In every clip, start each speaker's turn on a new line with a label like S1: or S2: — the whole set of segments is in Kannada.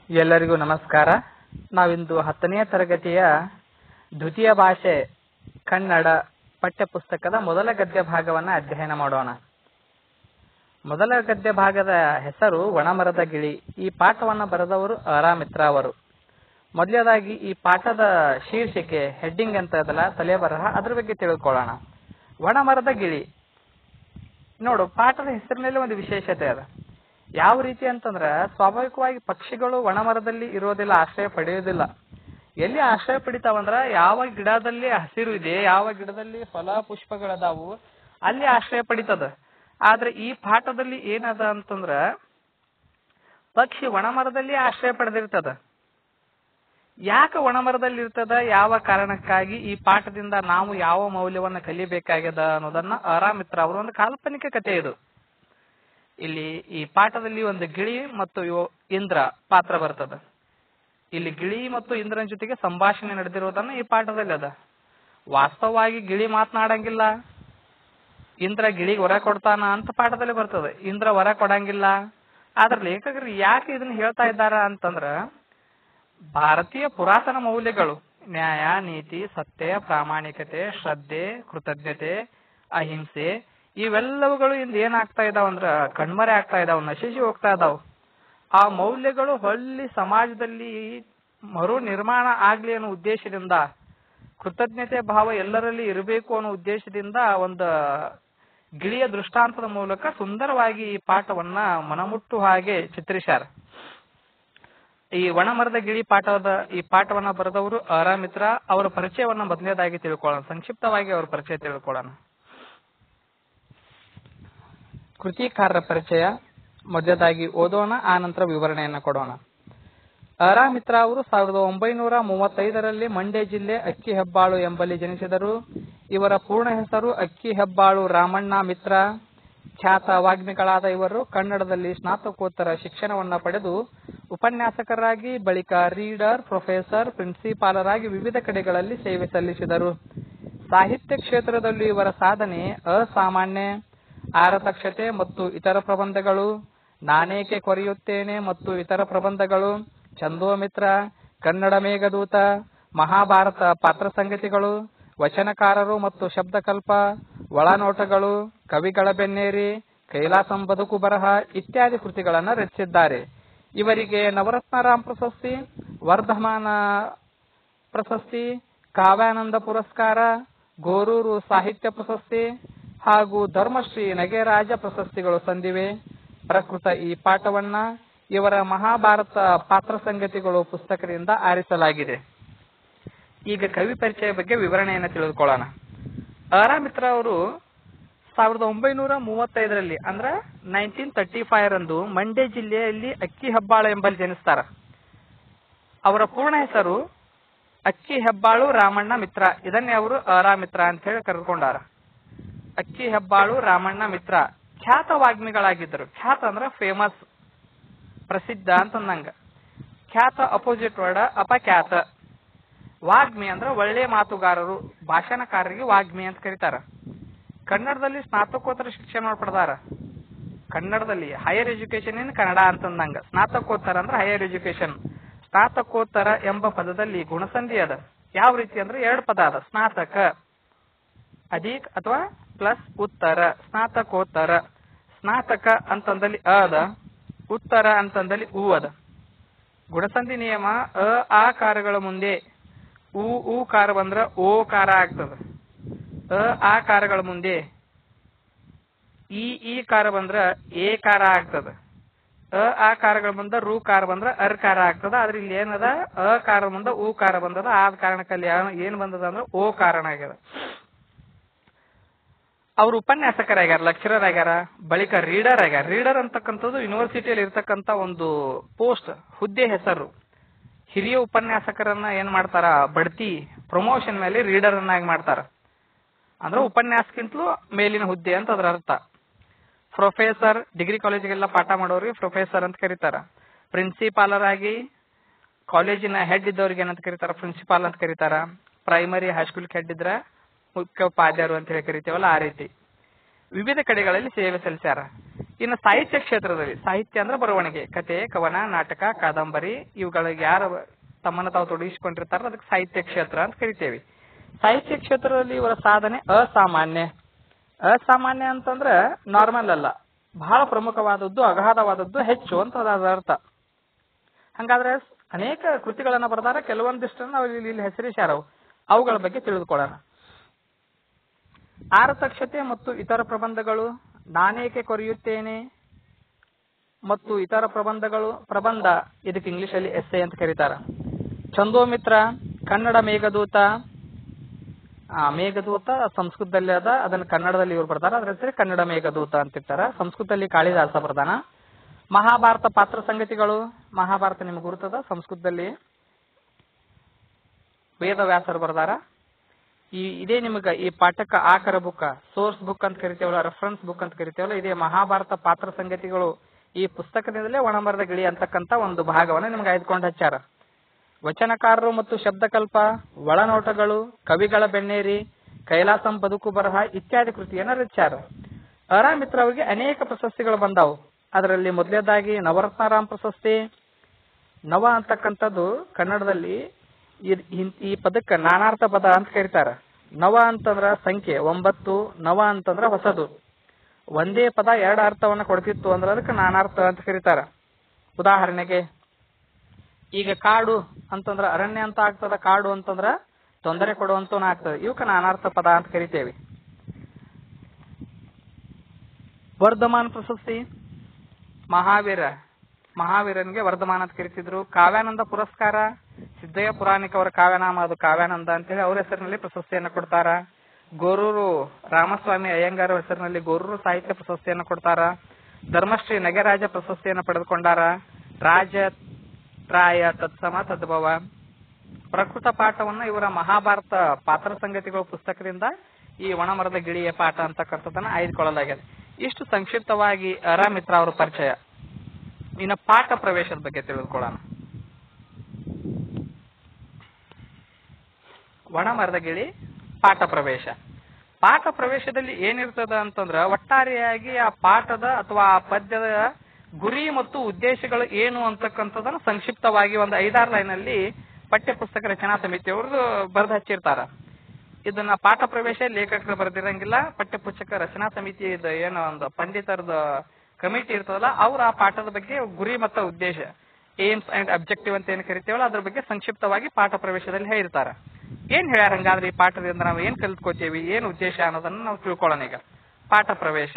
S1: ಎಲ್ಲರಿಗೂ ನಮಸ್ಕಾರ. ನಾವಿಂದು 10ನೇ ತರಗತಿಯ ದ್ವಿತೀಯ ಭಾಷೆ ಕನ್ನಡ ಪಠ್ಯಪುಸ್ತಕದ ಮೊದಲ ಗದ್ಯ ಭಾಗವನ್ನು ಅಧ್ಯಯನ ಮಾಡೋಣ. ಮೊದಲ ಗದ್ಯ ಭಾಗದ ಹೆಸರು ವನಮರದ ಗಿಳಿ. ಈ ಪಾಠವನ್ನು ಬರೆದವರು ಮಿತ್ರ ಅವರು. ಮೊದಲನೇದಾಗಿ ಈ ಪಾಠದ ಶೀರ್ಷಿಕೆ ಹೆಡ್ಡಿಂಗ್ ಅಂತ ಇದಲ್ಲ, ತಲೆ ಬರಹ, ಅದ್ರ ಬಗ್ಗೆ ತಿಳ್ಕೊಳ್ಳೋಣ. ವನಮರದ ಗಿಳಿ ನೋಡು, ಪಾಠದ ಹೆಸರಿನಲ್ಲಿ ಒಂದು ವಿಶೇಷತೆ ಅದ. ಯಾವ ರೀತಿ ಅಂತಂದ್ರ, ಸ್ವಾಭಾವಿಕವಾಗಿ ಪಕ್ಷಿಗಳು ಒಣಮರದಲ್ಲಿ ಇರೋದಿಲ್ಲ, ಆಶ್ರಯ ಪಡೆಯೋದಿಲ್ಲ. ಎಲ್ಲಿ ಆಶ್ರಯ ಪಡಿತಾವಂದ್ರ ಯಾವ ಗಿಡದಲ್ಲಿ ಹಸಿರು ಇದೆ, ಯಾವ ಗಿಡದಲ್ಲಿ ಫಲ ಪುಷ್ಪಗಳದಾವು, ಅಲ್ಲಿ ಆಶ್ರಯ ಪಡಿತದ. ಆದ್ರೆ ಈ ಪಾಠದಲ್ಲಿ ಏನದ ಅಂತಂದ್ರ, ಪಕ್ಷಿ ಒಣಮರದಲ್ಲಿ ಆಶ್ರಯ ಪಡೆದಿರ್ತದ. ಯಾಕೆ ಒಣಮರದಲ್ಲಿ ಇರ್ತದ, ಯಾವ ಕಾರಣಕ್ಕಾಗಿ, ಈ ಪಾಠದಿಂದ ನಾವು ಯಾವ ಮೌಲ್ಯವನ್ನ ಕಲಿಬೇಕಾಗ್ಯದ ಅನ್ನೋದನ್ನ ಮಿತ್ರ ಅವರು ಒಂದು ಕಾಲ್ಪನಿಕ ಕಥೆ ಇದು. ಇಲ್ಲಿ ಈ ಪಾಠದಲ್ಲಿ ಒಂದು ಗಿಳಿ ಮತ್ತು ಇಂದ್ರ ಪಾತ್ರ ಬರ್ತದ. ಇಲ್ಲಿ ಗಿಳಿ ಮತ್ತು ಇಂದ್ರನ ಜೊತೆಗೆ ಸಂಭಾಷಣೆ ನಡೆದಿರೋದನ್ನ ಈ ಪಾಠದಲ್ಲಿ ಅದ. ವಾಸ್ತವವಾಗಿ ಗಿಳಿ ಮಾತನಾಡಂಗಿಲ್ಲ, ಇಂದ್ರ ಗಿಳಿಗೆ ಹೊರ ಕೊಡ್ತಾನ ಅಂತ ಪಾಠದಲ್ಲಿ ಬರ್ತದೆ. ಇಂದ್ರ ಹೊರ ಕೊಡಂಗಿಲ್ಲ. ಆದ್ರ ಲೇಖಕರು ಯಾಕೆ ಇದನ್ನ ಹೇಳ್ತಾ ಇದ್ದಾರ ಅಂತಂದ್ರ, ಭಾರತೀಯ ಪುರಾತನ ಮೌಲ್ಯಗಳು ನ್ಯಾಯ, ನೀತಿ, ಸತ್ಯ, ಪ್ರಾಮಾಣಿಕತೆ, ಶ್ರದ್ಧೆ, ಕೃತಜ್ಞತೆ, ಅಹಿಂಸೆ ಇವೆಲ್ಲವುಗಳು ಇಂದ ಏನಾಗ್ತಾ ಇದಾವಂದ್ರ ಕಣ್ಮರೆ ಆಗ್ತಾ ಇದಾವ, ನಶಿಸಿ ಹೋಗ್ತಾ ಇದಾವ. ಆ ಮೌಲ್ಯಗಳು ಹೊಳ್ಳಿ ಸಮಾಜದಲ್ಲಿ ಮರು ನಿರ್ಮಾಣ ಆಗ್ಲಿ ಅನ್ನೋ ಉದ್ದೇಶದಿಂದ, ಕೃತಜ್ಞತೆ ಭಾವ ಎಲ್ಲರಲ್ಲಿ ಇರಬೇಕು ಅನ್ನೋ ಉದ್ದೇಶದಿಂದ ಒಂದು ಗಿಳಿಯ ದೃಷ್ಟಾಂತದ ಮೂಲಕ ಸುಂದರವಾಗಿ ಈ ಪಾಠವನ್ನ ಮನಮುಟ್ಟು ಹಾಗೆ ಚಿತ್ರಿಸ್ಯಾರ. ಈ ವನಮರದ ಗಿಳಿ ಈ ಪಾಠವನ್ನ ಬರೆದವರು ಮಿತ್ರ. ಅವರ ಪರಿಚಯವನ್ನ ಮೊದಲನೇದಾಗಿ ತಿಳ್ಕೊಳ್ಳೋಣ, ಸಂಕ್ಷಿಪ್ತವಾಗಿ ಅವರ ಪರಿಚಯ ತಿಳ್ಕೊಳ್ಳೋಣ. ಕೃತಿಕಾರರ ಪರಿಚಯ ಮೊದಲದಾಗಿ ಓದೋಣ, ಆ ನಂತರ ವಿವರಣೆಯನ್ನ ಕೊಡೋಣ. ಮಿತ್ರ ಅವರು 1935ರಲ್ಲಿ ಮಂಡ್ಯ ಜಿಲ್ಲೆ ಅಕ್ಕಿಹೆಬ್ಬಾಳು ಎಂಬಲ್ಲಿ ಜನಿಸಿದರು. ಇವರ ಪೂರ್ಣ ಹೆಸರು ಅಕ್ಕಿಹೆಬ್ಬಾಳು ರಾಮಣ್ಣ ಮಿತ್ರ. ಖ್ಯಾತ ವಾಗ್ಮಿಗಳಾದ ಇವರು ಕನ್ನಡದಲ್ಲಿ ಸ್ನಾತಕೋತ್ತರ ಶಿಕ್ಷಣವನ್ನ ಪಡೆದು ಉಪನ್ಯಾಸಕರಾಗಿ, ಬಳಿಕ ರೀಡರ್, ಪ್ರೊಫೆಸರ್, ಪ್ರಿನ್ಸಿಪಾಲರಾಗಿ ವಿವಿಧ ಕಡೆಗಳಲ್ಲಿ ಸೇವೆ ಸಲ್ಲಿಸಿದರು. ಸಾಹಿತ್ಯ ಕ್ಷೇತ್ರದಲ್ಲಿ ಇವರ ಸಾಧನೆ ಅಸಾಮಾನ್ಯ. ಆರತಕ್ಷತೆ ಮತ್ತು ಇತರ ಪ್ರಬಂಧಗಳು, ನಾನೇಕೆ ಕೊರೆಯುತ್ತೇನೆ ಮತ್ತು ಇತರ ಪ್ರಬಂಧಗಳು, ಚಂದೋಮಿತ್ರ, ಕನ್ನಡ ಮೇಘದೂತ, ಮಹಾಭಾರತ ಪಾತ್ರ ಸಂಗತಿಗಳು, ವಚನಕಾರರು ಮತ್ತು ಶಬ್ದಕಲ್ಪ, ಒಳನೋಟಗಳು, ಕವಿಗಳ ಬೆನ್ನೇರಿ, ಕೈಲಾಸಂ ಬದುಕು ಬರಹ ಇತ್ಯಾದಿ ಕೃತಿಗಳನ್ನು ರಚಿಸಿದ್ದಾರೆ. ಇವರಿಗೆ ನವರತ್ನರಾಮ್ ಪ್ರಶಸ್ತಿ, ವರ್ಧಮಾನ ಪ್ರಶಸ್ತಿ, ಕಾವ್ಯಾನಂದ ಪುರಸ್ಕಾರ, ಗೋರೂರು ಸಾಹಿತ್ಯ ಪ್ರಶಸ್ತಿ ಹಾಗೂ ಧರ್ಮಶ್ರೀ ನಗೆರಾಜ ಪ್ರಶಸ್ತಿಗಳು ಸಂದಿವೆ. ಪ್ರಕೃತ ಈ ಪಾಠವನ್ನ ಇವರ ಮಹಾಭಾರತ ಪಾತ್ರ ಸಂಗತಿಗಳು ಪುಸ್ತಕದಿಂದ ಆರಿಸಲಾಗಿದೆ. ಈಗ ಕವಿ ಪರಿಚಯ ಬಗ್ಗೆ ವಿವರಣೆಯನ್ನು ತಿಳಿದುಕೊಳ್ಳೋಣ. ಮಿತ್ರ ಅವರು 1935ರಲ್ಲಿ ಅಂದ್ರ 1935 ರಂದು ಮಂಡ್ಯ ಜಿಲ್ಲೆಯಲ್ಲಿ ಅಕ್ಕಿಹೆಬ್ಬಾಳು ಎಂಬಲ್ಲಿ ಜನಿಸ್ತಾರ. ಅವರ ಪೂರ್ಣ ಹೆಸರು ಅಕ್ಕಿಹೆಬ್ಬಾಳು ರಾಮಣ್ಣ ಮಿತ್ರ. ಇದನ್ನೇ ಅವರು ಮಿತ್ರ ಅಂತ ಹೇಳಿ ಕರೆದುಕೊಂಡಾರ. ಅಕ್ಕಿಹೆಬ್ಬಾಳು ರಾಮಣ್ಣ ಮಿತ್ರ ಖ್ಯಾತ ವಾಗ್ಮಿಗಳಾಗಿದ್ದರು. ಖ್ಯಾತ ಅಂದ್ರ ಫೇಮಸ್, ಪ್ರಸಿದ್ಧ ಅಂತಂದಂಗ. ಖ್ಯಾತ ಅಪೋಸಿಟ್ ವರ್ಡ್ ಅಪಖ್ಯಾತ. ವಾಗ್ಮಿ ಅಂದ್ರ ಒಳ್ಳೆ ಮಾತುಗಾರರು, ಭಾಷಣಕಾರರಿಗೆ ವಾಗ್ಮಿ ಅಂತ ಕರೀತಾರ. ಕನ್ನಡದಲ್ಲಿ ಸ್ನಾತಕೋತ್ತರ ಶಿಕ್ಷಣ ಪಡೆದಾರ. ಕನ್ನಡದಲ್ಲಿ ಹೈಯರ್ ಎಜುಕೇಶನ್ ಇನ್ ಕನ್ನಡ ಅಂತಂದಂಗ. ಸ್ನಾತಕೋತ್ತರ ಅಂದ್ರ ಹೈಯರ್ ಎಜುಕೇಶನ್. ಸ್ನಾತಕೋತ್ತರ ಎಂಬ ಪದದಲ್ಲಿ ಗುಣಸಂಧಿ ಅದ. ಯಾವ ರೀತಿ ಅಂದ್ರೆ 2 ಪದ ಅದ, ಸ್ನಾತಕ ಅಧಿಕ್ ಅಥವಾ ಪ್ಲಸ್ ಉತ್ತರ. ಸ್ನಾತಕೋತ್ತರ, ಸ್ನಾತಕ ಅಂತಂದಲ್ಲಿ ಅದ, ಉತ್ತರ ಅಂತಂದಲ್ಲಿ ಉ ಅದ. ಗುಣಸಂಧಿ ನಿಯಮ, ಆಕಾರಗಳ ಮುಂದೆ ಕಾರ ಬಂದ್ರ ಓಕಾರ ಆಗ್ತದ. ಆಕಾರಗಳ ಮುಂದೆ ಈ ಕಾರ ಬಂದ್ರ ಏಕಾರ ಆಗ್ತದ. ಆಕಾರಗಳ ಮುಂದೆ ಕಾರ ಬಂದ್ರ ಅರ್ಕಾರ ಆಗ್ತದ. ಆದ್ರೆ ಇಲ್ಲಿ ಏನದ, ಅಕಾರ ಮುಂದೆ ಕಾರ ಬಂದದ. ಆದ ಕಾರಣಕ್ಕಲ್ಲಿ ಏನ್ ಬಂದದ ಅಂದ್ರೆ ಓ ಕಾರಣ ಆಗ್ಯದ. ಅವ್ರು ಉಪನ್ಯಾಸಕರಾಗ್ಯಾರ, ಲೆಕ್ಚರರ್ ಆಗ್ಯಾರ, ಬಳಿಕ ರೀಡರ್ ಆಗ್ಯಾರ. ರೀಡರ್ ಅಂತಕ್ಕಂಥದ್ದು ಯೂನಿವರ್ಸಿಟಿಯಲ್ಲಿ ಇರ್ತಕ್ಕಂಥ ಒಂದು ಪೋಸ್ಟ್, ಹುದ್ದೆ ಹೆಸರು. ಹಿರಿಯ ಉಪನ್ಯಾಸಕರನ್ನ ಏನ್ ಮಾಡ್ತಾರ, ಬಡ್ತಿ ಪ್ರಮೋಷನ್ ಮೇಲೆ ರೀಡರ್ ಅನ್ನಾಗಿ ಮಾಡ್ತಾರ. ಅಂದ್ರೆ ಉಪನ್ಯಾಸಕ್ಕಿಂತಲೂ ಮೇಲಿನ ಹುದ್ದೆ ಅಂತ ಅದ್ರ ಅರ್ಥ. ಪ್ರೊಫೆಸರ್, ಡಿಗ್ರಿ ಕಾಲೇಜಿಗೆಲ್ಲ ಪಾಠ ಮಾಡೋರಿಗೆ ಪ್ರೊಫೆಸರ್ ಅಂತ ಕರೀತಾರ. ಪ್ರಿನ್ಸಿಪಾಲರ್ ಆಗಿ ಕಾಲೇಜಿನ ಹೆಡ್ ಇದ್ದವ್ರಿಗೆ ಏನಂತ ಕರೀತಾರ, ಪ್ರಿನ್ಸಿಪಾಲ್ ಅಂತ ಕರೀತಾರ. ಪ್ರೈಮರಿ ಹೈಸ್ಕೂಲ್ ಹೆಡ್ ಇದ್ರ ಮುಖ್ಯೋಪಾಧ್ಯಾಯರು ಅಂತ ಹೇಳಿ ಕರಿತೀವಲ್ಲ, ಆ ರೀತಿ ವಿವಿಧ ಕಡೆಗಳಲ್ಲಿ ಸೇವೆ ಸಲ್ಲಿಸ್ಯಾರ. ಇನ್ನು ಸಾಹಿತ್ಯ ಕ್ಷೇತ್ರದಲ್ಲಿ, ಸಾಹಿತ್ಯ ಅಂದ್ರೆ ಬರವಣಿಗೆ, ಕತೆ, ಕವನ, ನಾಟಕ, ಕಾದಂಬರಿ ಇವುಗಳಿಗೆ ಯಾರು ತಮ್ಮನ್ನು ತಾವು ತೊಡಗಿಸಿಕೊಂಡಿರ್ತಾರೋ ಅದಕ್ಕೆ ಸಾಹಿತ್ಯ ಕ್ಷೇತ್ರ ಅಂತ ಕರಿತೇವೆ. ಸಾಹಿತ್ಯ ಕ್ಷೇತ್ರದಲ್ಲಿ ಇವರ ಸಾಧನೆ ಅಸಾಮಾನ್ಯ. ಅಸಾಮಾನ್ಯ ಅಂತಂದ್ರೆ ನಾರ್ಮಲ್ ಅಲ್ಲ, ಬಹಳ ಪ್ರಮುಖವಾದದ್ದು, ಅಗಾಧವಾದದ್ದು, ಹೆಚ್ಚು ಅಂತ ಅದರ ಅರ್ಥ. ಹಂಗಾದ್ರೆ ಅನೇಕ ಕೃತಿಗಳನ್ನ ಬರೆದಾರ, ಕೆಲವೊಂದಿಷ್ಟನ್ನು ನಾವು ಇಲ್ಲಿ ಹೆಸರಿಸ್ಯಾರವು, ಅವುಗಳ ಬಗ್ಗೆ ತಿಳಿದುಕೊಳ್ಳೋಣ. ಆರತಕ್ಷತೆ ಮತ್ತು ಇತರ ಪ್ರಬಂಧಗಳು, ನಾನೇಕೆ ಕೊರೆಯುತ್ತೇನೆ ಮತ್ತು ಇತರ ಪ್ರಬಂಧಗಳು, ಪ್ರಬಂಧ ಇದಕ್ಕೆ ಇಂಗ್ಲಿಷ್ ಅಲ್ಲಿ ಎಸ್ಸೆ ಅಂತ ಕರೀತಾರ. ಛಂದೋಮಿತ್ರ, ಕನ್ನಡ ಮೇಘದೂತ, ಮೇಘದೂತ ಸಂಸ್ಕೃತದಲ್ಲಿ ಅದ, ಅದನ್ನು ಕನ್ನಡದಲ್ಲಿ ಇವ್ರು ಬರ್ತಾರ, ಅದ್ರ ಹೆಸರು ಕನ್ನಡ ಮೇಘದೂತ ಅಂತಿರ್ತಾರ. ಸಂಸ್ಕೃತದಲ್ಲಿ ಕಾಳಿದಾಸ ಬರ್ದಾನ. ಮಹಾಭಾರತ ಪಾತ್ರ ಸಂಗತಿಗಳು, ಮಹಾಭಾರತ ನಿಮ್ಗೆ ಗುರುತದ, ಸಂಸ್ಕೃತದಲ್ಲಿ ವೇದವ್ಯಾಸರು ಬರ್ದಾರ. ಇದೇ ನಿಮ್ಗ ಈ ಪಾಠಕ ಆಕರ ಬುಕ್, ಸೋರ್ಸ್ ಬುಕ್ ಅಂತ ಕರಿತೇವಲ್ಲ, ರೆಫರೆನ್ಸ್ ಬುಕ್ ಅಂತ ಕರಿತೇವಲ್ಲ, ಇದೇ ಮಹಾಭಾರತ ಪಾತ್ರ ಸಂಗತಿಗಳು. ಈ ಪುಸ್ತಕದಿಂದಲೇ ಒಣಮರದ ಗಿಳಿ ಅಂತಕ್ಕಂಥ ಒಂದು ಭಾಗವನ್ನ ನಿಮ್ಗೆ ಆಯ್ದುಕೊಂಡು ಹಚ್ಚಾರ. ವಚನಕಾರರು ಮತ್ತು ಶಬ್ದಕಲ್ಪ, ಒಳನೋಟಗಳು, ಕವಿಗಳ ಬೆಣ್ಣೇರಿ, ಕೈಲಾಸಂ ಬದುಕು ಬರಹ ಇತ್ಯಾದಿ ಕೃತಿಯನ್ನ ರಚಿಸ್ಯಾರ. ಮಿತ್ರ ಅವರಿಗೆ ಅನೇಕ ಪ್ರಶಸ್ತಿಗಳು ಬಂದಾವು. ಅದರಲ್ಲಿ ಮೊದಲನೇದಾಗಿ ನವರತ್ನಾರಾಮ್ ಪ್ರಶಸ್ತಿ. ನವ ಅಂತಕ್ಕಂಥದ್ದು ಕನ್ನಡದಲ್ಲಿ ಈ ಪದಕ್ಕೆ ನಾನಾರ್ಥ ಪದ ಅಂತ ಕರೀತಾರ. ನವ ಅಂತಂದ್ರ ಸಂಖ್ಯೆ 9, ನವ ಅಂತಂದ್ರ ಹೊಸದು. ಒಂದೇ ಪದ ಎರಡು ಅರ್ಥವನ್ನ ಕೊಡ್ತಿತ್ತು ಅಂದ್ರೆ ಅದಕ್ಕೆ ನಾನಾರ್ಥ ಅಂತ ಕರೀತಾರ. ಉದಾಹರಣೆಗೆ ಈಗ ಕಾಡು ಅಂತಂದ್ರ ಅರಣ್ಯ ಅಂತ ಆಗ್ತದ, ಕಾಡು ಅಂತಂದ್ರ ತೊಂದರೆ ಕೊಡುವಂತೂ ಆಗ್ತದೆ, ಇವಕ್ಕೆ ನಾನಾರ್ಥ ಪದ ಅಂತ ಕರಿತೇವೆ. ವರ್ಧಮಾನ ಪ್ರಶಸ್ತಿ, ಮಹಾವೀರನ್ಗೆ ವರ್ಧಮಾನ ಅಂತ ಕರಿತಿದ್ರು. ಕಾವ್ಯಾನಂದ ಪುರಸ್ಕಾರ, ಸಿದ್ದಯ್ಯ ಪುರಾಣಿಕ ಅವರ ಕಾವ್ಯನಾಮ, ಅದು ಕಾವ್ಯಾನಂದ ಅಂತೇಳಿ ಅವ್ರ ಹೆಸರಿನಲ್ಲಿ ಪ್ರಶಸ್ತಿಯನ್ನು ಕೊಡ್ತಾರ. ಗೋರೂರು ರಾಮಸ್ವಾಮಿ ಅಯ್ಯಂಗಾರ ಹೆಸರಿನಲ್ಲಿ ಗೋರೂರು ಸಾಹಿತ್ಯ ಪ್ರಶಸ್ತಿಯನ್ನು ಕೊಡ್ತಾರ. ಧರ್ಮಶ್ರೀ ನಗೆರಾಜ ಪ್ರಶಸ್ತಿಯನ್ನು ಪಡೆದುಕೊಂಡಾರ. ರಾಯ ತತ್ಸಮ ತದ್ಭವ. ಪ್ರಕೃತ ಪಾಠವನ್ನ ಇವರ ಮಹಾಭಾರತ ಪಾತ್ರ ಸಂಗತಿಗಳ ಪುಸ್ತಕದಿಂದ ಈ ಒಣಮರದ ಗಿಳಿಯ ಪಾಠ ಅಂತಕ್ಕಂಥದ್ದನ್ನ ಆಯ್ದುಕೊಳ್ಳಲಾಗಿದೆ. ಇಷ್ಟು ಸಂಕ್ಷಿಪ್ತವಾಗಿ ಮಿತ್ರ ಅವರ ಪರಿಚಯ. ಇನ್ನು ಪಾಠ ಪ್ರವೇಶದ ಬಗ್ಗೆ ತಿಳಿದುಕೊಳ್ಳೋಣ. ಒಣಮರದ ಗಿಳಿ ಪಾಠ ಪ್ರವೇಶ. ಪಾಠ ಪ್ರವೇಶದಲ್ಲಿ ಏನಿರ್ತದ ಅಂತಂದ್ರ ಒಟ್ಟಾರೆಯಾಗಿ ಆ ಪಾಠದ ಅಥವಾ ಆ ಪದ್ಯದ ಗುರಿ ಮತ್ತು ಉದ್ದೇಶಗಳು ಏನು ಅಂತಕ್ಕಂಥದನ್ನ ಸಂಕ್ಷಿಪ್ತವಾಗಿ ಒಂದು 5-6 ಲೈನಲ್ಲಿ ಪಠ್ಯ ಪುಸ್ತಕ ರಚನಾ ಸಮಿತಿಯವರು ಬರೆದು ಹಚ್ಚಿರ್ತಾರ. ಇದನ್ನ ಪಾಠ ಪ್ರವೇಶ ಲೇಖಕರು ಬರೆದಿರಂಗಿಲ್ಲ, ಪಠ್ಯ ಪುಸ್ತಕ ರಚನಾ ಸಮಿತಿ ಏನೋ ಒಂದು ಪಂಡಿತರದ ಕಮಿಟಿ ಇರ್ತದಲ್ಲ, ಅವ್ರು ಆ ಪಾಠದ ಬಗ್ಗೆ ಗುರಿ ಮತ್ತು ಉದ್ದೇಶ, ಏಮ್ಸ್ ಅಂಡ್ ಅಬ್ಜೆಕ್ಟಿವ್ ಅಂತ ಏನ್ ಕರಿತೇವಲ್ಲ ಅದ್ರ ಬಗ್ಗೆ ಸಂಕ್ಷಿಪ್ತವಾಗಿ ಪಾಠ ಪ್ರವೇಶದಲ್ಲಿ ಹೇಳಿರ್ತಾರ. ಏನ್ ಹೇಳ್ಯಾರ ಹಂಗಾದ್ರೆ ಈ ಪಾಠದಿಂದ ನಾವು ಏನ್ ಕಲಿತ್ಕೋತೀವಿ, ಏನ್ ಉದ್ದೇಶ ಅನ್ನೋದನ್ನ ನಾವು ತಿಳ್ಕೊಳ್ಳೋಣ. ಈಗ ಪಾಠ ಪ್ರವೇಶ.